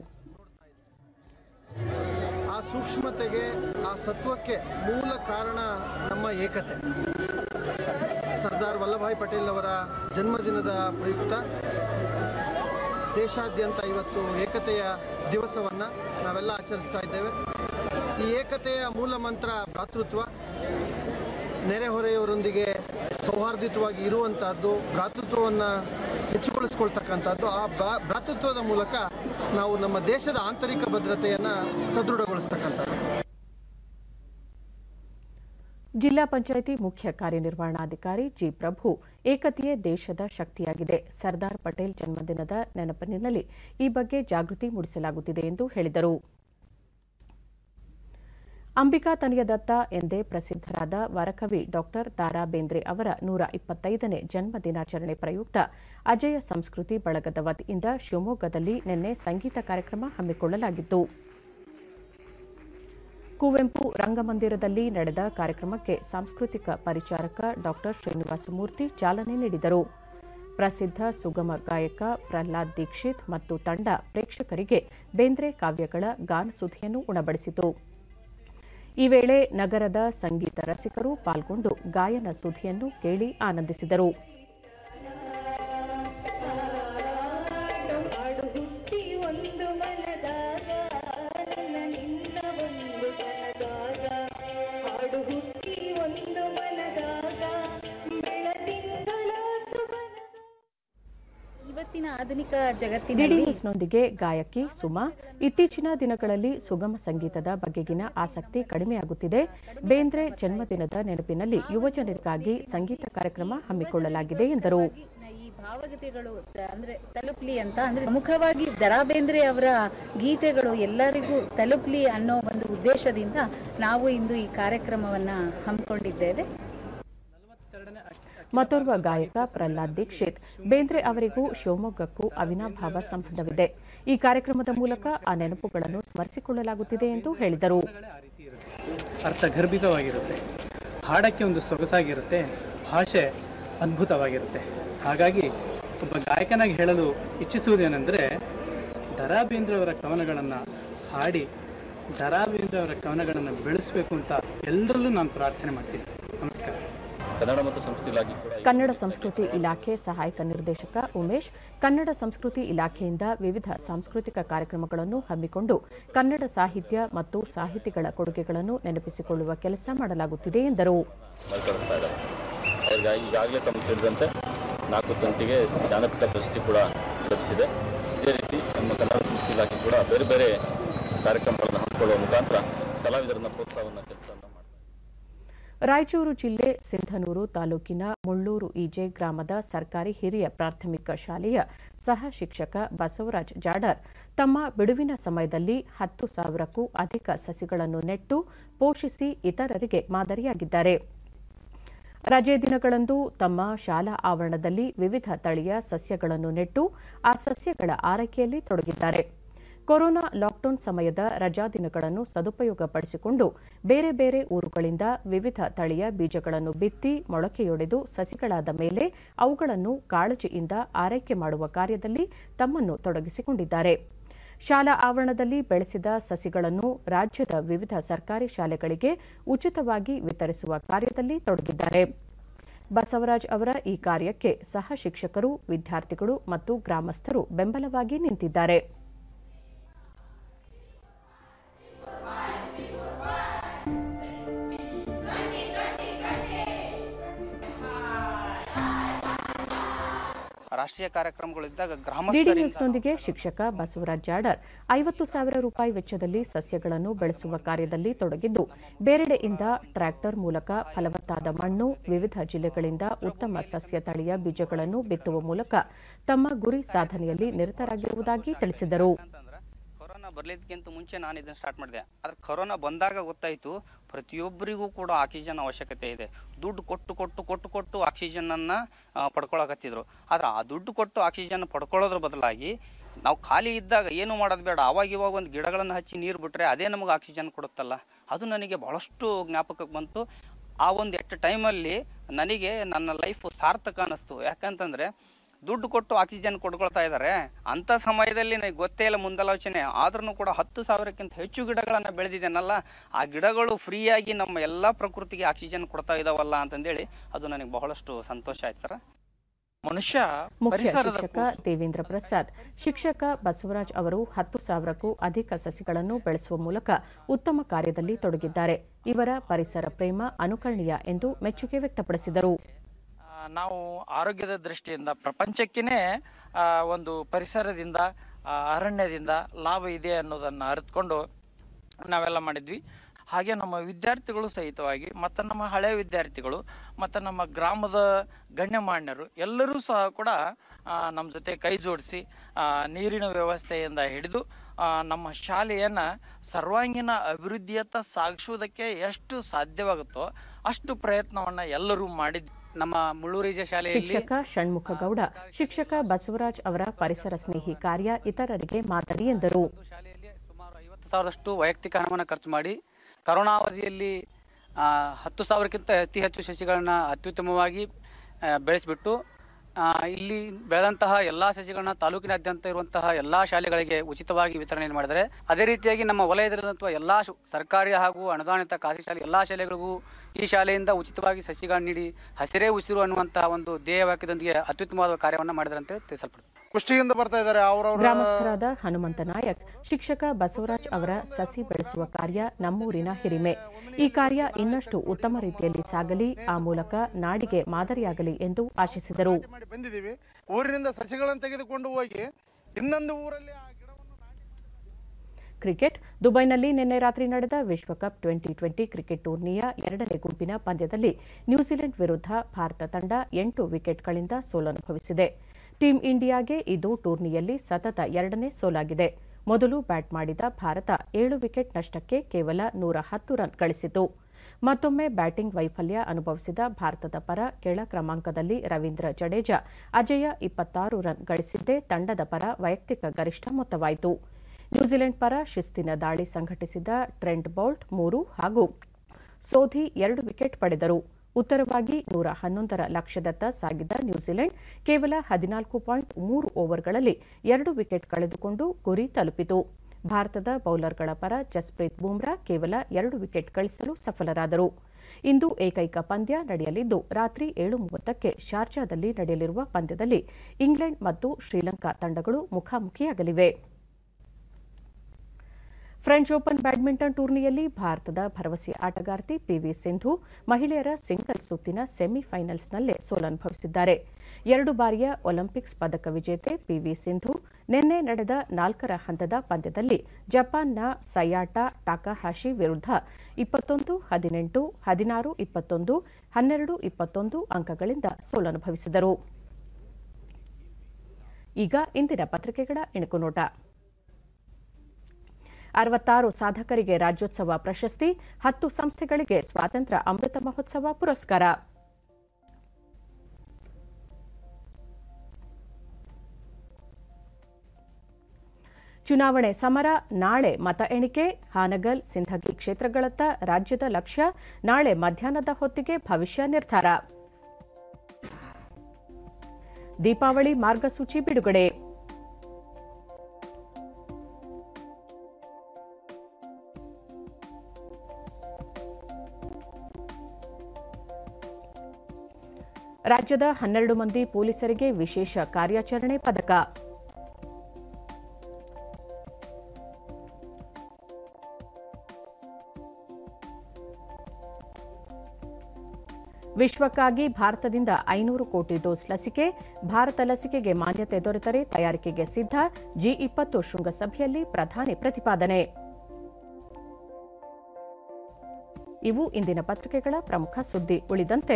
ಆ ಸೂಕ್ಷ್ಮತೆಗೆ, ಆ ಸತ್ವಕ್ಕೆ ಮೂಲ ಕಾರಣ ನಮ್ಮ ಏಕತೆ. ಸರ್ದಾರ್ ವಲ್ಲಭಾಯ್ ಪಟೇಲ್ ಅವರ ಜನ್ಮದಿನದ ಪ್ರಯುಕ್ತ ದೇಶಾದ್ಯಂತ ಇವತ್ತು ಏಕತೆಯ ದಿವಸವನ್ನು ನಾವೆಲ್ಲ ಆಚರಿಸ್ತಾ ಇದ್ದೇವೆ. ಈ ಏಕತೆಯ ಮೂಲ ಮಂತ್ರ ಭ್ರಾತೃತ್ವ, ನೆರೆಹೊರೆಯವರೊಂದಿಗೆ ಸೌಹಾರ್ದಯುತವಾಗಿ ಇರುವಂತಹದ್ದು, ಭ್ರಾತೃತ್ವವನ್ನು ಹೆಚ್ಚುಗೊಳಿಸ್ಕೊಳ್ತಕ್ಕಂಥದ್ದು. ಆ ಭ್ರಾತೃತ್ವದ ಮೂಲಕ ನಾವು ನಮ್ಮ ದೇಶದ ಆಂತರಿಕ ಭದ್ರತೆಯನ್ನು ಸದೃಢಗೊಳಿಸ್ತಕ್ಕಂಥದ್ದು. ಜಿಲ್ಲಾ ಪಂಚಾಯಿತಿ ಮುಖ್ಯ ಕಾರ್ಯನಿರ್ವಹಣಾಧಿಕಾರಿ ಜಿ ಪ್ರಭು ಏಕತೆಯೇ ದೇಶದ ಶಕ್ತಿಯಾಗಿದೆ. ಸರ್ದಾರ್ ಪಟೇಲ್ ಜನ್ಮದಿನದ ನೆನಪಿನಲ್ಲಿ ಈ ಬಗ್ಗೆ ಜಾಗೃತಿ ಮೂಡಿಸಲಾಗುತ್ತಿದೆ ಎಂದು ಹೇಳಿದರು. ಅಂಬಿಕಾ ತನಯದತ್ತ ಎಂದೇ ಪ್ರಸಿದ್ಧರಾದ ವರಕವಿ ಡಾಕ್ಟರ್ ದಾರಾ ಬೇಂದ್ರೆ ಅವರ ನೂರ ಇಪ್ಪತ್ತೈದನೇ ಜನ್ಮ ದಿನಾಚರಣೆ ಪ್ರಯುಕ್ತ ಅಜಯ ಸಂಸ್ಕೃತಿ ಬಳಗದ ವತಿಯಿಂದ ಶಿವಮೊಗ್ಗದಲ್ಲಿ ನಿನ್ನೆ ಸಂಗೀತ ಕಾರ್ಯಕ್ರಮ ಹಮ್ಮಿಕೊಳ್ಳಲಾಗಿತ್ತು. ಕುವೆಂಪು ರಂಗಮಂದಿರದಲ್ಲಿ ನಡೆದ ಕಾರ್ಯಕ್ರಮಕ್ಕೆ ಸಾಂಸ್ಕೃತಿಕ ಪರಿಚಾರಕ ಡಾಕ್ಟರ್ ಶ್ರೀನಿವಾಸಮೂರ್ತಿ ಚಾಲನೆ ನೀಡಿದರು. ಪ್ರಸಿದ್ಧ ಸುಗಮ ಗಾಯಕ ಪ್ರಹ್ಲಾದ್ ದೀಕ್ಷಿತ್ ಮತ್ತು ತಂಡ ಪ್ರೇಕ್ಷಕರಿಗೆ ಬೇಂದ್ರೆ ಕಾವ್ಯಗಳ ಗಾನಸುಧಿಯನ್ನು ಉಣಬಡಿಸಿತು. ಈ ವೇಳೆ ನಗರದ ಸಂಗೀತ ರಸಿಕರು ಪಾಲ್ಗೊಂಡು ಗಾಯನ ಸುಧಿಯನ್ನು ಕೇಳಿ ಆನಂದಿಸಿದರು. ಆಧುನಿಕ ಜಗತ್ತಿನಲ್ಲಿ ನ್ಯೂಸ್ನೊಂದಿಗೆ ಗಾಯಕಿ ಸುಮಾ, ಇತ್ತೀಚಿನ ದಿನಗಳಲ್ಲಿ ಸುಗಮ ಸಂಗೀತದ ಬಗೆಗಿನ ಆಸಕ್ತಿ ಕಡಿಮೆಯಾಗುತ್ತಿದೆ. ಬೇಂದ್ರೆ ಜನ್ಮದಿನದ ನೆನಪಿನಲ್ಲಿ ಯುವಜನರಿಗಾಗಿ ಸಂಗೀತ ಕಾರ್ಯಕ್ರಮ ಹಮ್ಮಿಕೊಳ್ಳಲಾಗಿದೆ ಎಂದರು. ಈ ಭಾವಗೀತೆಗಳು ಅಂದ್ರೆ ತಲುಪಲಿ ಅಂತ ಅಂದ್ರೆ ಪ್ರಮುಖವಾಗಿ ದರಾ ಬೇಂದ್ರೆ ಅವರ ಗೀತೆಗಳು ಎಲ್ಲರಿಗೂ ತಲುಪಲಿ ಅನ್ನೋ ಒಂದು ಉದ್ದೇಶದಿಂದ ನಾವು ಇಂದು ಈ ಕಾರ್ಯಕ್ರಮವನ್ನ ಹಮ್ಮಿಕೊಂಡಿದ್ದೇವೆ. ಮತ್ತೋರ್ವ ಗಾಯಕ ಪ್ರಹ್ಲಾದ್ ದೀಕ್ಷಿತ್, ಬೇಂದ್ರೆ ಅವರಿಗೂ ಶಿವಮೊಗ್ಗಕ್ಕೂ ಅವಿನಾಭಾವ ಸಂಬಂಧವಿದೆ. ಈ ಕಾರ್ಯಕ್ರಮದ ಮೂಲಕ ಆ ನೆನಪುಗಳನ್ನು ಸ್ಮರಿಸಿಕೊಳ್ಳಲಾಗುತ್ತಿದೆ ಎಂದು ಹೇಳಿದರು. ಅರ್ಥಗರ್ಭಿತವಾಗಿರುತ್ತೆ, ಹಾಡಕ್ಕೆ ಒಂದು ಸೊಗಸಾಗಿರುತ್ತೆ, ಭಾಷೆ ಅದ್ಭುತವಾಗಿರುತ್ತೆ. ಹಾಗಾಗಿ ಒಬ್ಬ ಗಾಯಕನಾಗಿ ಹೇಳಲು ಇಚ್ಛಿಸುವುದೇನೆಂದರೆ, ದರಾ ಬೇಂದ್ರೆ ಅವರ ಕವನಗಳನ್ನು ಹಾಡಿ ದರಾ ಬೇಂದ್ರೆ ಅವರ ಕವನಗಳನ್ನು ಬೆಳೆಸಬೇಕು ಅಂತ ಎಲ್ಲರಲ್ಲೂ ನಾನು ಪ್ರಾರ್ಥನೆ ಮಾಡ್ತೀನಿ. ನಮಸ್ಕಾರ. ಕನ್ನಡ ಮತ್ತು ಸಂಸ್ಕೃತಿ ಇಲಾಖೆ ಕೂಡ ಕನ್ನಡ ಸಂಸ್ಕೃತಿ ಇಲಾಖೆ ಸಹಾಯಕ ನಿರ್ದೇಶಕ ಉಮೇಶ್, ಕನ್ನಡ ಸಂಸ್ಕೃತಿ ಇಲಾಖೆಯಿಂದ ವಿವಿಧ ಸಾಂಸ್ಕೃತಿಕ ಕಾರ್ಯಕ್ರಮಗಳನ್ನು ಹಮ್ಮಿಕೊಂಡು ಕನ್ನಡ ಸಾಹಿತ್ಯ ಮತ್ತು ಸಾಹಿತಿಗಳ ಕೊಡುಗೆಗಳನ್ನು ನೆನಪಿಸಿಕೊಳ್ಳುವ ಕೆಲಸ ಮಾಡಲಾಗುತ್ತಿದೆ ಎಂದರು. ಈಗಾಗಲೇ ತಮಗೆ ತಿಳಿದಂತೆ ನಾಲ್ಕು ತಂತಿಗೆ ಜ್ಞಾನಪೀಠ ಪ್ರಶಸ್ತಿ ಕೂಡ ಲಭಿಸಿದೆ. ಇದೇ ರೀತಿ ನಮ್ಮ ಕನ್ನಡ ಸಂಸ್ಕೃತಿ ಇಲಾಖೆ ಕೂಡ ಬೇರೆ ಬೇರೆ ಕಾರ್ಯಕ್ರಮಗಳನ್ನು ಹಮ್ಮಿಕೊಳ್ಳುವ ಮುಖಾಂತರ ಕಲಾವಿದರನ್ನ ಪ್ರೋತ್ಸಾಹವನ್ನು ಕೆಲಸವನ್ನು ಮಾಡ್ತಾರೆ. ರಾಯಚೂರು ಜಿಲ್ಲೆ ಸಿಂಧನೂರು ತಾಲೂಕಿನ ಮುಳ್ಳೂರು ಈಜೆ ಗ್ರಾಮದ ಸರ್ಕಾರಿ ಹಿರಿಯ ಪ್ರಾಥಮಿಕ ಶಾಲೆಯ ಸಹ ಶಿಕ್ಷಕ ಬಸವರಾಜ್ ಜಾಡರ್ ತಮ್ಮ ಬಿಡುವಿನ ಸಮಯದಲ್ಲಿ ಹತ್ತು ಸಾವಿರಕ್ಕೂ ಅಧಿಕ ಸಸಿಗಳನ್ನು ನೆಟ್ಟು ಪೋಷಿಸಿ ಇತರರಿಗೆ ಮಾದರಿಯಾಗಿದ್ದಾರೆ. ರಜೆ ದಿನಗಳಂದು ತಮ್ಮ ಶಾಲಾ ಆವರಣದಲ್ಲಿ ವಿವಿಧ ತಳಿಯ ಸಸ್ಯಗಳನ್ನು ನೆಟ್ಟು ಆ ಸಸ್ಯಗಳ ಆರೈಕೆಯಲ್ಲಿ ತೊಡಗಿದ್ದಾರೆ. ಕೊರೋನಾ ಲಾಕ್ಡೌನ್ ಸಮಯದ ರಜಾ ದಿನಗಳನ್ನು ಸದುಪಯೋಗಪಡಿಸಿಕೊಂಡು ಬೇರೆ ಬೇರೆ ಊರುಗಳಿಂದ ವಿವಿಧ ತಳಿಯ ಬೀಜಗಳನ್ನು ಬಿತ್ತಿ ಮೊಳಕೆಯೊಡೆದು ಸಸಿಗಳಾದ ಮೇಲೆ ಅವುಗಳನ್ನು ಕಾಳಜಿಯಿಂದ ಆರೈಕೆ ಮಾಡುವ ಕಾರ್ಯದಲ್ಲಿ ತಮ್ಮನ್ನು ತೊಡಗಿಸಿಕೊಂಡಿದ್ದಾರೆ. ಶಾಲಾ ಆವರಣದಲ್ಲಿ ಬೆಳೆಸಿದ ಸಸಿಗಳನ್ನು ರಾಜ್ಯದ ವಿವಿಧ ಸರ್ಕಾರಿ ಶಾಲೆಗಳಿಗೆ ಉಚಿತವಾಗಿ ವಿತರಿಸುವ ಕಾರ್ಯದಲ್ಲಿ ತೊಡಗಿದ್ದಾರೆ. ಬಸವರಾಜ್ ಅವರ ಈ ಕಾರ್ಯಕ್ಕೆ ಸಹ ಶಿಕ್ಷಕರು, ವಿದ್ಯಾರ್ಥಿಗಳು ಮತ್ತು ಗ್ರಾಮಸ್ಥರು ಬೆಂಬಲವಾಗಿ ನಿಂತಿದ್ದಾರೆ. ರಾಷ್ಟ್ರೀಯ ಕಾರ್ಯಕ್ರಮಗಳಿದ್ದಾಗ ಡಿಡಿ ಗ್ರಾಮಸ್ಥರಿಂದ ನ್ಯೂಸ್ನೊಂದಿಗೆ ಶಿಕ್ಷಕ ಬಸವರಾಜ್ ಜಾಡರ್ ಐವತ್ತು ಸಾವಿರ ರೂಪಾಯಿ ವೆಚ್ಚದಲ್ಲಿ ಸಸ್ಯಗಳನ್ನು ಬೆಳೆಸುವ ಕಾರ್ಯದಲ್ಲಿ ತೊಡಗಿದ್ದು ಬೇರೆಡೆಯಿಂದ ಟ್ರ್ಯಾಕ್ಟರ್ ಮೂಲಕ ಫಲವತ್ತಾದ ಮಣ್ಣು ವಿವಿಧ ಜಿಲ್ಲೆಗಳಿಂದ ಉತ್ತಮ ಸಸ್ಯ ತಳಿಯ ಬೀಜಗಳನ್ನು ಬಿತ್ತುವ ಮೂಲಕ ತಮ್ಮ ಗುರಿ ಸಾಧನೆಯಲ್ಲಿ ನಿರತರಾಗಿರುವುದಾಗಿ ತಿಳಿಸಿದರು. ಕೊರೋನಾ ಬರಲಿದ್ದಕ್ಕಿಂತ ಮುಂಚೆ ನಾನು ಇದನ್ನು ಸ್ಟಾರ್ಟ್ ಮಾಡಿದೆ. ಆದರೆ ಕೊರೋನಾ ಬಂದಾಗ ಗೊತ್ತಾಯಿತು ಪ್ರತಿಯೊಬ್ಬರಿಗೂ ಕೂಡ ಆಕ್ಸಿಜನ್ ಅವಶ್ಯಕತೆ ಇದೆ. ದುಡ್ಡು ಕೊಟ್ಟು ಕೊಟ್ಟು ಕೊಟ್ಟು ಕೊಟ್ಟು ಆಕ್ಸಿಜನನ್ನು ಪಡ್ಕೊಳಕತ್ತಿದ್ರು. ಆದರೆ ಆ ದುಡ್ಡು ಕೊಟ್ಟು ಆಕ್ಸಿಜನ್ ಪಡ್ಕೊಳ್ಳೋದ್ರ ಬದಲಾಗಿ ನಾವು ಖಾಲಿ ಇದ್ದಾಗ ಏನು ಮಾಡೋದು ಬೇಡ, ಅವಾಗ ಇವಾಗ ಒಂದು ಗಿಡಗಳನ್ನು ಹಚ್ಚಿ ನೀರು ಬಿಟ್ಟರೆ ಅದೇ ನಮಗೆ ಆಕ್ಸಿಜನ್ ಕೊಡುತ್ತಲ್ಲ, ಅದು ನನಗೆ ಭಾಳಷ್ಟು ಜ್ಞಾಪಕಕ್ಕೆ ಬಂತು. ಆ ಒಂದು ಎಟ್ ಟೈಮಲ್ಲಿ ನನಗೆ ನನ್ನ ಲೈಫ್ ಸಾರ್ಥಕ ಅನ್ನಿಸ್ತು. ಯಾಕಂತಂದರೆ ದುಡ್ಡು ಕೊಟ್ಟು ಆಕ್ಸಿಜನ್ ಕೊಡ್ಕೊಳ್ತಾ ಇದ್ದಾರೆ, ಅಂಥ ಸಮಯದಲ್ಲಿ ನನಗೆ ಗೊತ್ತೇ ಇಲ್ಲ ಮುಂದಾಲೋಚನೆ, ಆದ್ರೂ ಕೂಡ ಹತ್ತು ಸಾವಿರಕ್ಕಿಂತ ಹೆಚ್ಚು ಗಿಡಗಳನ್ನು ಬೆಳೆದಿದ್ದೇನಲ್ಲ, ಆ ಗಿಡಗಳು ಫ್ರೀಯಾಗಿ ನಮ್ಮ ಎಲ್ಲ ಪ್ರಕೃತಿಗೆ ಆಕ್ಸಿಜನ್ ಕೊಡ್ತಾ ಇದ್ದಾವಲ್ಲ ಅಂತಂದೇಳಿ ಅದು ನನಗೆ ಬಹಳಷ್ಟು ಸಂತೋಷ ಆಯ್ತು ಸರ್. ಮನುಷ್ಯ ಮುಖ್ಯ ಶಿಕ್ಷಕ ದೇವೇಂದ್ರ ಪ್ರಸಾದ್ ಶಿಕ್ಷಕ ಬಸವರಾಜ್ ಅವರು ಹತ್ತು ಸಾವಿರಕ್ಕೂ ಅಧಿಕ ಸಸಿಗಳನ್ನು ಬೆಳೆಸುವ ಮೂಲಕ ಉತ್ತಮ ಕಾರ್ಯದಲ್ಲಿ ತೊಡಗಿದ್ದಾರೆ. ಇವರ ಪರಿಸರ ಪ್ರೇಮ ಅನುಕರಣೀಯ ಎಂದು ಮೆಚ್ಚುಗೆ ವ್ಯಕ್ತಪಡಿಸಿದರು. ನಾವು ಆರೋಗ್ಯದ ದೃಷ್ಟಿಯಿಂದ ಪ್ರಪಂಚಕ್ಕೇ ಒಂದು ಪರಿಸರದಿಂದ ಅರಣ್ಯದಿಂದ ಲಾಭ ಇದೆ ಅನ್ನೋದನ್ನು ಅರಿತುಕೊಂಡು ನಾವೆಲ್ಲ ಮಾಡಿದ್ವಿ. ಹಾಗೆ ನಮ್ಮ ವಿದ್ಯಾರ್ಥಿಗಳು ಸಹಿತವಾಗಿ ಮತ್ತು ನಮ್ಮ ಹಳೆಯ ವಿದ್ಯಾರ್ಥಿಗಳು ಮತ್ತು ನಮ್ಮ ಗ್ರಾಮದ ಗಣ್ಯಮಾನ್ಯರು ಎಲ್ಲರೂ ಸಹ ಕೂಡ ನಮ್ಮ ಜೊತೆ ಕೈ ಜೋಡಿಸಿ ನೀರಿನ ವ್ಯವಸ್ಥೆಯಿಂದ ಹಿಡಿದು ನಮ್ಮ ಶಾಲೆಯನ್ನು ಸರ್ವಾಂಗೀಣ ಅಭಿವೃದ್ಧಿಯತ್ತ ಸಾಗಿಸುವುದಕ್ಕೆ ಎಷ್ಟು ಸಾಧ್ಯವಾಗುತ್ತೋ ಅಷ್ಟು ಪ್ರಯತ್ನವನ್ನು ಎಲ್ಲರೂ ಮಾಡಿದ್ವಿ. ನಮ್ಮ ಮುಳ್ಳೂರಿಜ ಶಾಲೆಯಲ್ಲಿ ಶಿಕ್ಷಕ ಷಣ್ಮುಖಗೌಡ ಶಿಕ್ಷಕ ಬಸವರಾಜ್ ಅವರ ಪರಿಸರ ಸ್ನೇಹಿ ಕಾರ್ಯ ಇತರರಿಗೆ ಮಾದರಿ ಎಂದರು. ಶಾಲೆಯಲ್ಲಿ ಸುಮಾರು ಐವತ್ತು ಸಾವಿರದಷ್ಟು ವೈಯಕ್ತಿಕ ಹಣವನ್ನು ಖರ್ಚು ಮಾಡಿ ಕರೋನಾ ಅವಧಿಯಲ್ಲಿ ಹತ್ತು ಸಾವಿರಕ್ಕಿಂತ ಅತಿ ಹೆಚ್ಚು ಸಸಿಗಳನ್ನು ಅತ್ಯುತ್ತಮವಾಗಿ ಬೆಳೆಸಿಬಿಟ್ಟು ಇಲ್ಲಿ ಬೆಳೆದಂತಹ ಎಲ್ಲ ಸಸಿಗಳನ್ನ ತಾಲೂಕಿನಾದ್ಯಂತ ಇರುವಂತಹ ಎಲ್ಲ ಶಾಲೆಗಳಿಗೆ ಉಚಿತವಾಗಿ ವಿತರಣೆ ಮಾಡಿದ್ದಾರೆ. ಅದೇ ರೀತಿಯಾಗಿ ನಮ್ಮ ವಲಯದಲ್ಲಿರುವಂತಹ ಎಲ್ಲ ಸರ್ಕಾರಿ ಹಾಗೂ ಅನುದಾನಿತ ಖಾಸಗಿ ಶಾಲೆ ಎಲ್ಲ ಶಾಲೆಗಳಿಗೂ ಈ ಶಾಲೆಯಿಂದ ಉಚಿತವಾಗಿ ಸಸಿಗಳನ್ನು ನೀಡಿ ಹಸಿರೇ ಉಸಿರು ಅನ್ನುವಂತಹ ಒಂದು ಧ್ಯೇಯ ವಾಕ್ಯದೊಂದಿಗೆ ಅತ್ಯುತ್ತಮವಾದ ಕಾರ್ಯವನ್ನು ಮಾಡಿದರಂತೆ ತಿಳಿಸಲ್ಪಡುತ್ತೆ. ಕುಷ್ಟಿಯಿಂದ ಬರ್ತಾ ಇದ್ದಾರೆ ಅವರವರ ಗ್ರಾಮಸ್ಥರಾದ ಹನುಮಂತ ನಾಯಕ್ ಶಿಕ್ಷಕ ಬಸವರಾಜ್ ಅವರ ಸಸಿ ಬೆಳೆಸುವ ಕಾರ್ಯ ನಮ್ಮೂರಿನ ಹಿರಿಮೆ. ಈ ಕಾರ್ಯ ಇನ್ನಷ್ಟು ಉತ್ತಮ ರೀತಿಯಲ್ಲಿ ಸಾಗಲಿ, ಆ ಮೂಲಕ ನಾಡಿಗೆ ಮಾದರಿಯಾಗಲಿ ಎಂದು ಆಶಿಸಿದರು. ಬಂದಿದ್ದೀವಿ, ಊರಿನಿಂದ ಸಸಿಗಳನ್ನು ತೆಗೆದುಕೊಂಡು ಹೋಗಿ ಇನ್ನೊಂದು ಊರಲ್ಲಿ ಕ್ರಿಕೆಟ್ ದುಬೈನಲ್ಲಿ ನಿನ್ನೆ ರಾತ್ರಿ ನಡೆದ ವಿಶ್ವಕಪ್ ಟ್ವೆಂಟಿ ಟ್ವೆಂಟಿ ಕ್ರಿಕೆಟ್ ಟೂರ್ನಿಯ ಎರಡನೇ ಗುಂಪಿನ ಪಂದ್ಯದಲ್ಲಿ ನ್ಯೂಜಿಲೆಂಡ್ ವಿರುದ್ಧ ಭಾರತ ತಂಡ ಎಂಟು ವಿಕೆಟ್ಗಳಿಂದ ಸೋಲನುಭವಿಸಿದೆ. ಟೀಂ ಇಂಡಿಯಾಗೆ ಇದು ಟೂರ್ನಿಯಲ್ಲಿ ಸತತ ಎರಡನೇ ಸೋಲಾಗಿದೆ. ಮೊದಲು ಬ್ಯಾಟ್ ಮಾಡಿದ ಭಾರತ ಏಳು ವಿಕೆಟ್ ನಷ್ಟಕ್ಕೆ ಕೇವಲ ನೂರ ಹತ್ತು ರನ್ ಗಳಿಸಿತು. ಮತ್ತೊಮ್ಮೆ ಬ್ಯಾಟಿಂಗ್ ವೈಫಲ್ಯ ಅನುಭವಿಸಿದ ಭಾರತದ ಪರ ಕೆಳ ಕ್ರಮಾಂಕದಲ್ಲಿ ರವೀಂದ್ರ ಜಡೇಜಾ ಅಜೇಯ ಇಪ್ಪತ್ತಾರು ರನ್ ಗಳಿಸಿದ್ದೇ ತಂಡದ ಪರ ವೈಯಕ್ತಿಕ ಗರಿಷ್ಠ ಮೊತ್ತವಾಯಿತು. ನ್ಯೂಜಿಲೆಂಡ್ ಪರ ಶಿಸ್ತಿನ ದಾಳಿ ಸಂಘಟಿಸಿದ ಟ್ರೆಂಟ್ ಬೌಲ್ಟ್ ಮೂರು ಹಾಗೂ ಸೋಧಿ ಎರಡು ವಿಕೆಟ್ ಪಡೆದರು. ಉತ್ತರವಾಗಿ ನೂರ ಹನ್ನೊಂದರ ಲಕ್ಷ್ಯದತ್ತ ಸಾಗಿದ ನ್ಯೂಜಿಲೆಂಡ್ ಕೇವಲ ಹದಿನಾಲ್ಕು ಪಾಯಿಂಟ್ ಮೂರು ಓವರ್ಗಳಲ್ಲಿ ಎರಡು ವಿಕೆಟ್ ಕಳೆದುಕೊಂಡು ಗುರಿ ತಲುಪಿತು. ಭಾರತದ ಬೌಲರ್ಗಳ ಪರ ಜಸ್ಪ್ರೀತ್ ಬೂಮ್ರಾ ಕೇವಲ ಎರಡು ವಿಕೆಟ್ ಗಳಿಸಲು ಸಫಲರಾದರು. ಇಂದು ಏಕೈಕ ಪಂದ್ಯ ನಡೆಯಲಿದ್ದು ರಾತ್ರಿ ಏಳು ಮೂವತ್ತಕ್ಕೆ ಶಾರ್ಜಾದಲ್ಲಿ ನಡೆಯಲಿರುವ ಪಂದ್ಯದಲ್ಲಿ ಇಂಗ್ಲೆಂಡ್ ಮತ್ತು ಶ್ರೀಲಂಕಾ ತಂಡಗಳು ಮುಖಾಮುಖಿಯಾಗಲಿವೆ. ಫ್ರೆಂಚ್ ಓಪನ್ ಬ್ಯಾಡ್ಮಿಂಟನ್ ಟೂರ್ನಿಯಲ್ಲಿ ಭಾರತದ ಭರವಸೆಯ ಆಟಗಾರ್ತಿ ಪಿವಿ ಸಿಂಧು ಮಹಿಳೆಯರ ಸಿಂಗಲ್ಸ್ ಸುತ್ತಿನ ಸೆಮಿಫೈನಲ್ಸ್ನಲ್ಲೇ ಸೋಲನುಭವಿಸಿದ್ದಾರೆ. ಎರಡು ಬಾರಿಯ ಒಲಿಂಪಿಕ್ಸ್ ಪದಕ ವಿಜೇತೆ ಪಿವಿ ಸಿಂಧು ನಿನ್ನೆ ನಡೆದ ನಾಲ್ಕರ ಹಂತದ ಪಂದ್ಯದಲ್ಲಿ ಜಪಾನ್ನ ಸಯಾಟಾ ಟಾಕಾಹಾಶಿ ವಿರುದ್ಧ ಇಪ್ಪತ್ತೊಂದು ಹದಿನೆಂಟು ಹದಿನಾರು ಇಪ್ಪತ್ತೊಂದು ಹನ್ನೆರಡು ಇಪ್ಪತ್ತೊಂದು ಅಂಕಗಳಿಂದ ಸೋಲನುಭವಿಸಿದರು. ಈಗ ಇಂದಿನ ಪತ್ರಿಕೆಗಳ ಇಣುಕು ನೋಟ. ಅರವತ್ತಾರು ಸಾಧಕರಿಗೆ ರಾಜ್ಯೋತ್ಸವ ಪ್ರಶಸ್ತಿ, ಹತ್ತು ಸಂಸ್ಥೆಗಳಿಗೆ ಸ್ವಾತಂತ್ರ್ಯ ಅಮೃತ ಮಹೋತ್ಸವ ಪುರಸ್ಕಾರ. ಚುನಾವಣೆ ಸಮರ, ನಾಳೆ ಮತ ಎಣಿಕೆ. ಹಾನಗಲ್, ಸಿಂಧಗಿ ಕ್ಷೇತ್ರಗಳತ್ತ ರಾಜ್ಯದ ಲಕ್ಷ್ಯ. ನಾಳೆ ಮಧ್ಯಾಹ್ನದ ಹೊತ್ತಿಗೆ ಭವಿಷ್ಯ ನಿರ್ಧಾರ. ದೀಪಾವಳಿ ಮಾರ್ಗಸೂಚಿ ಬಿಡುಗಡೆ. ರಾಜ್ಯದ ಹನ್ನೆರಡು ಮಂದಿ ಪೊಲೀಸರಿಗೆ ವಿಶೇಷ ಕಾರ್ಯಾಚರಣೆ ಪದಕ. ವಿಶ್ವಕ್ಕಾಗಿ ಭಾರತದಿಂದ ಐನೂರು ಕೋಟಿ ಡೋಸ್ ಲಸಿಕೆ, ಭಾರತ ಲಸಿಕೆಗೆ ಮಾನ್ಯತೆ ದೊರೆತರೆ ತಯಾರಿಕೆಗೆ ಸಿದ್ಧ, ಜಿ ಇಪ್ಪತ್ತು ಶೃಂಗಸಭೆಯಲ್ಲಿ ಪ್ರಧಾನಿ ಪ್ರತಿಪಾದನೆ. ಇವು ಇಂದಿನ ಪತ್ರಿಕೆಗಳ ಪ್ರಮುಖ ಸುದ್ದಿ. ಉಳಿದಂತೆ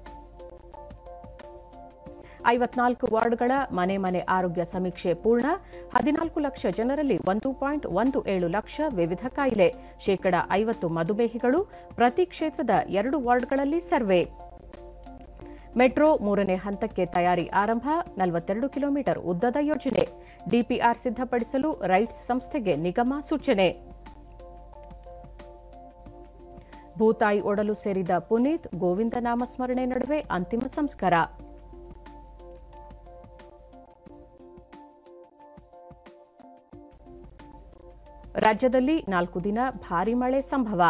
ಐವತ್ನಾಲ್ಕು ವಾರ್ಡ್ಗಳ ಮನೆ ಮನೆ ಆರೋಗ್ಯ ಸಮೀಕ್ಷೆ ಪೂರ್ಣ, ಹದಿನಾಲ್ಕು ಲಕ್ಷ ಜನರಲ್ಲಿ ಒಂದು ಪಾಯಿಂಟ್ ಒಂದು ಏಳು ಲಕ್ಷ ವಿವಿಧ ಕಾಯಿಲೆ, ಶೇಕಡ ಐವತ್ತು ಮಧುಮೇಹಿಗಳು, ಪ್ರತಿ ಕ್ಷೇತ್ರದ ಎರಡು ವಾರ್ಡ್ಗಳಲ್ಲಿ ಸರ್ವೆ. ಮೆಟ್ರೋ ಮೂರನೇ ಹಂತಕ್ಕೆ ತಯಾರಿ ಆರಂಭ, ನಲವತ್ತೆರಡು ಕಿಲೋಮೀಟರ್ ಉದ್ದದ ಯೋಜನೆ, ಡಿಪಿಆರ್ ಸಿದ್ಧಪಡಿಸಲು ರೈಟ್ಸ್ ಸಂಸ್ಥೆಗೆ ನಿಗಮ ಸೂಚನೆ. ಭೂತಾಯಿ ಒಡಲು ಸೇರಿದ ಪುನೀತ್, ಗೋವಿಂದ ನಾಮಸ್ಮರಣೆ ನಡುವೆ ಅಂತಿಮ ಸಂಸ್ಕಾರ. ರಾಜ್ಯದಲ್ಲಿ ನಾಲ್ಕು ದಿನ ಭಾರೀ ಮಳೆ ಸಂಭವ.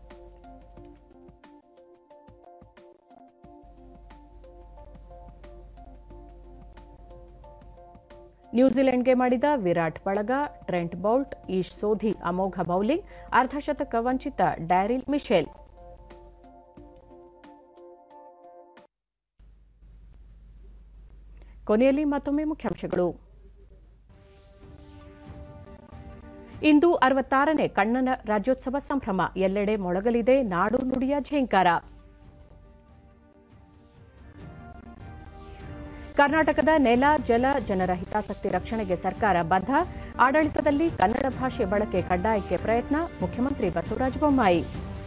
ನ್ಯೂಜಿಲೆಂಡ್ಗೆ ಮಾಡಿದ ವಿರಾಟ್ ಬಳಗ, ಟ್ರೆಂಟ್ ಬೌಲ್ಟ್, ಈಶ್ ಸೋಧಿ ಅಮೋಘ ಬೌಲಿಂಗ್, ಅರ್ಧಶತಕ ವಂಚಿತ ಡ್ಯಾರಿಲ್ ಮಿಶೆಲ್. ಕೊನೆಯಲ್ಲಿ ಮತ್ತೊಮ್ಮೆ ಮುಖ್ಯಾಂಶಗಳು. ಇಂದು ಅರವತ್ತಾರನೇ ಕನ್ನಡ ರಾಜ್ಯೋತ್ಸವ ಸಂಭ್ರಮ, ಎಲ್ಲೆಡೆ ಮೊಳಗಲಿದೆ ನಾಡು ನುಡಿಯ ಝೇಂಕಾರ. ಕರ್ನಾಟಕದ ನೆಲ, ಜಲ, ಜನರ ಹಿತಾಸಕ್ತಿ ರಕ್ಷಣೆಗೆ ಸರ್ಕಾರ ಬದ್ಧ, ಆಡಳಿತದಲ್ಲಿ ಕನ್ನಡ ಭಾಷೆ ಬಳಕೆ ಕಡ್ಡಾಯಕ್ಕೆ ಪ್ರಯತ್ನ, ಮುಖ್ಯಮಂತ್ರಿ ಬಸವರಾಜ ಬೊಮ್ಮಾಯಿ.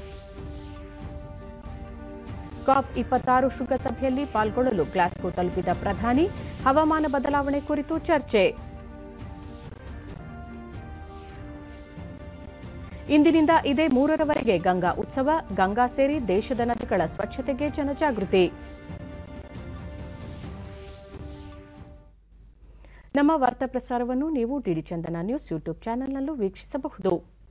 ಕಾಪ್ ಇಪ್ಪತ್ತಾರು ಶೃಂಗಸಭೆಯಲ್ಲಿ ಪಾಲ್ಗೊಳ್ಳಲು ಗ್ಲಾಸ್ಗೋ ತಲುಪಿದ ಪ್ರಧಾನಿ, ಹವಾಮಾನ ಬದಲಾವಣೆ ಕುರಿತು ಚರ್ಚೆ. ಇಂದಿನಿಂದ ಇದೇ ಮೂರರವರೆಗೆ ಗಂಗಾ ಉತ್ಸವ, ಗಂಗಾ ಸೇರಿ ದೇಶದ ನದಿಗಳ ಸ್ವಚ್ಛತೆಗೆ ಜನಜಾಗೃತಿ. ನಮ್ಮ ವಾರ್ತಾ ಪ್ರಸಾರವನ್ನು ನೀವು ಡಿಡಿ ಚಂದನ ನ್ಯೂಸ್ ಯೂಟ್ಯೂಬ್ ಚಾನೆಲ್ನಲ್ಲೂ ವೀಕ್ಷಿಸಬಹುದು.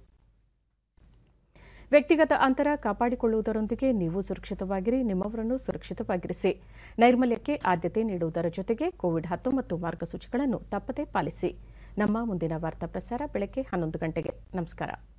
ವ್ಯಕ್ತಿಗತ ಅಂತರ ಕಾಪಾಡಿಕೊಳ್ಳುವುದರೊಂದಿಗೆ ನೀವು ಸುರಕ್ಷಿತವಾಗಿರಿ, ನಿಮ್ಮವರನ್ನು ಸುರಕ್ಷಿತವಾಗಿರಿಸಿ. ನೈರ್ಮಲ್ಯಕ್ಕೆ ಆದ್ಯತೆ ನೀಡುವುದರ ಜೊತೆಗೆ ಕೋವಿಡ್ ಹತ್ತೊಂಬತ್ತು ಮಾರ್ಗಸೂಚಿಗಳನ್ನು ತಪ್ಪದೇ ಪಾಲಿಸಿ. ನಮ್ಮ ಮುಂದಿನ ವಾರ್ತಾ ಪ್ರಸಾರ ಬೆಳಗ್ಗೆ ಹನ್ನೊಂದು ಗಂಟೆಗೆ. ನಮಸ್ಕಾರ.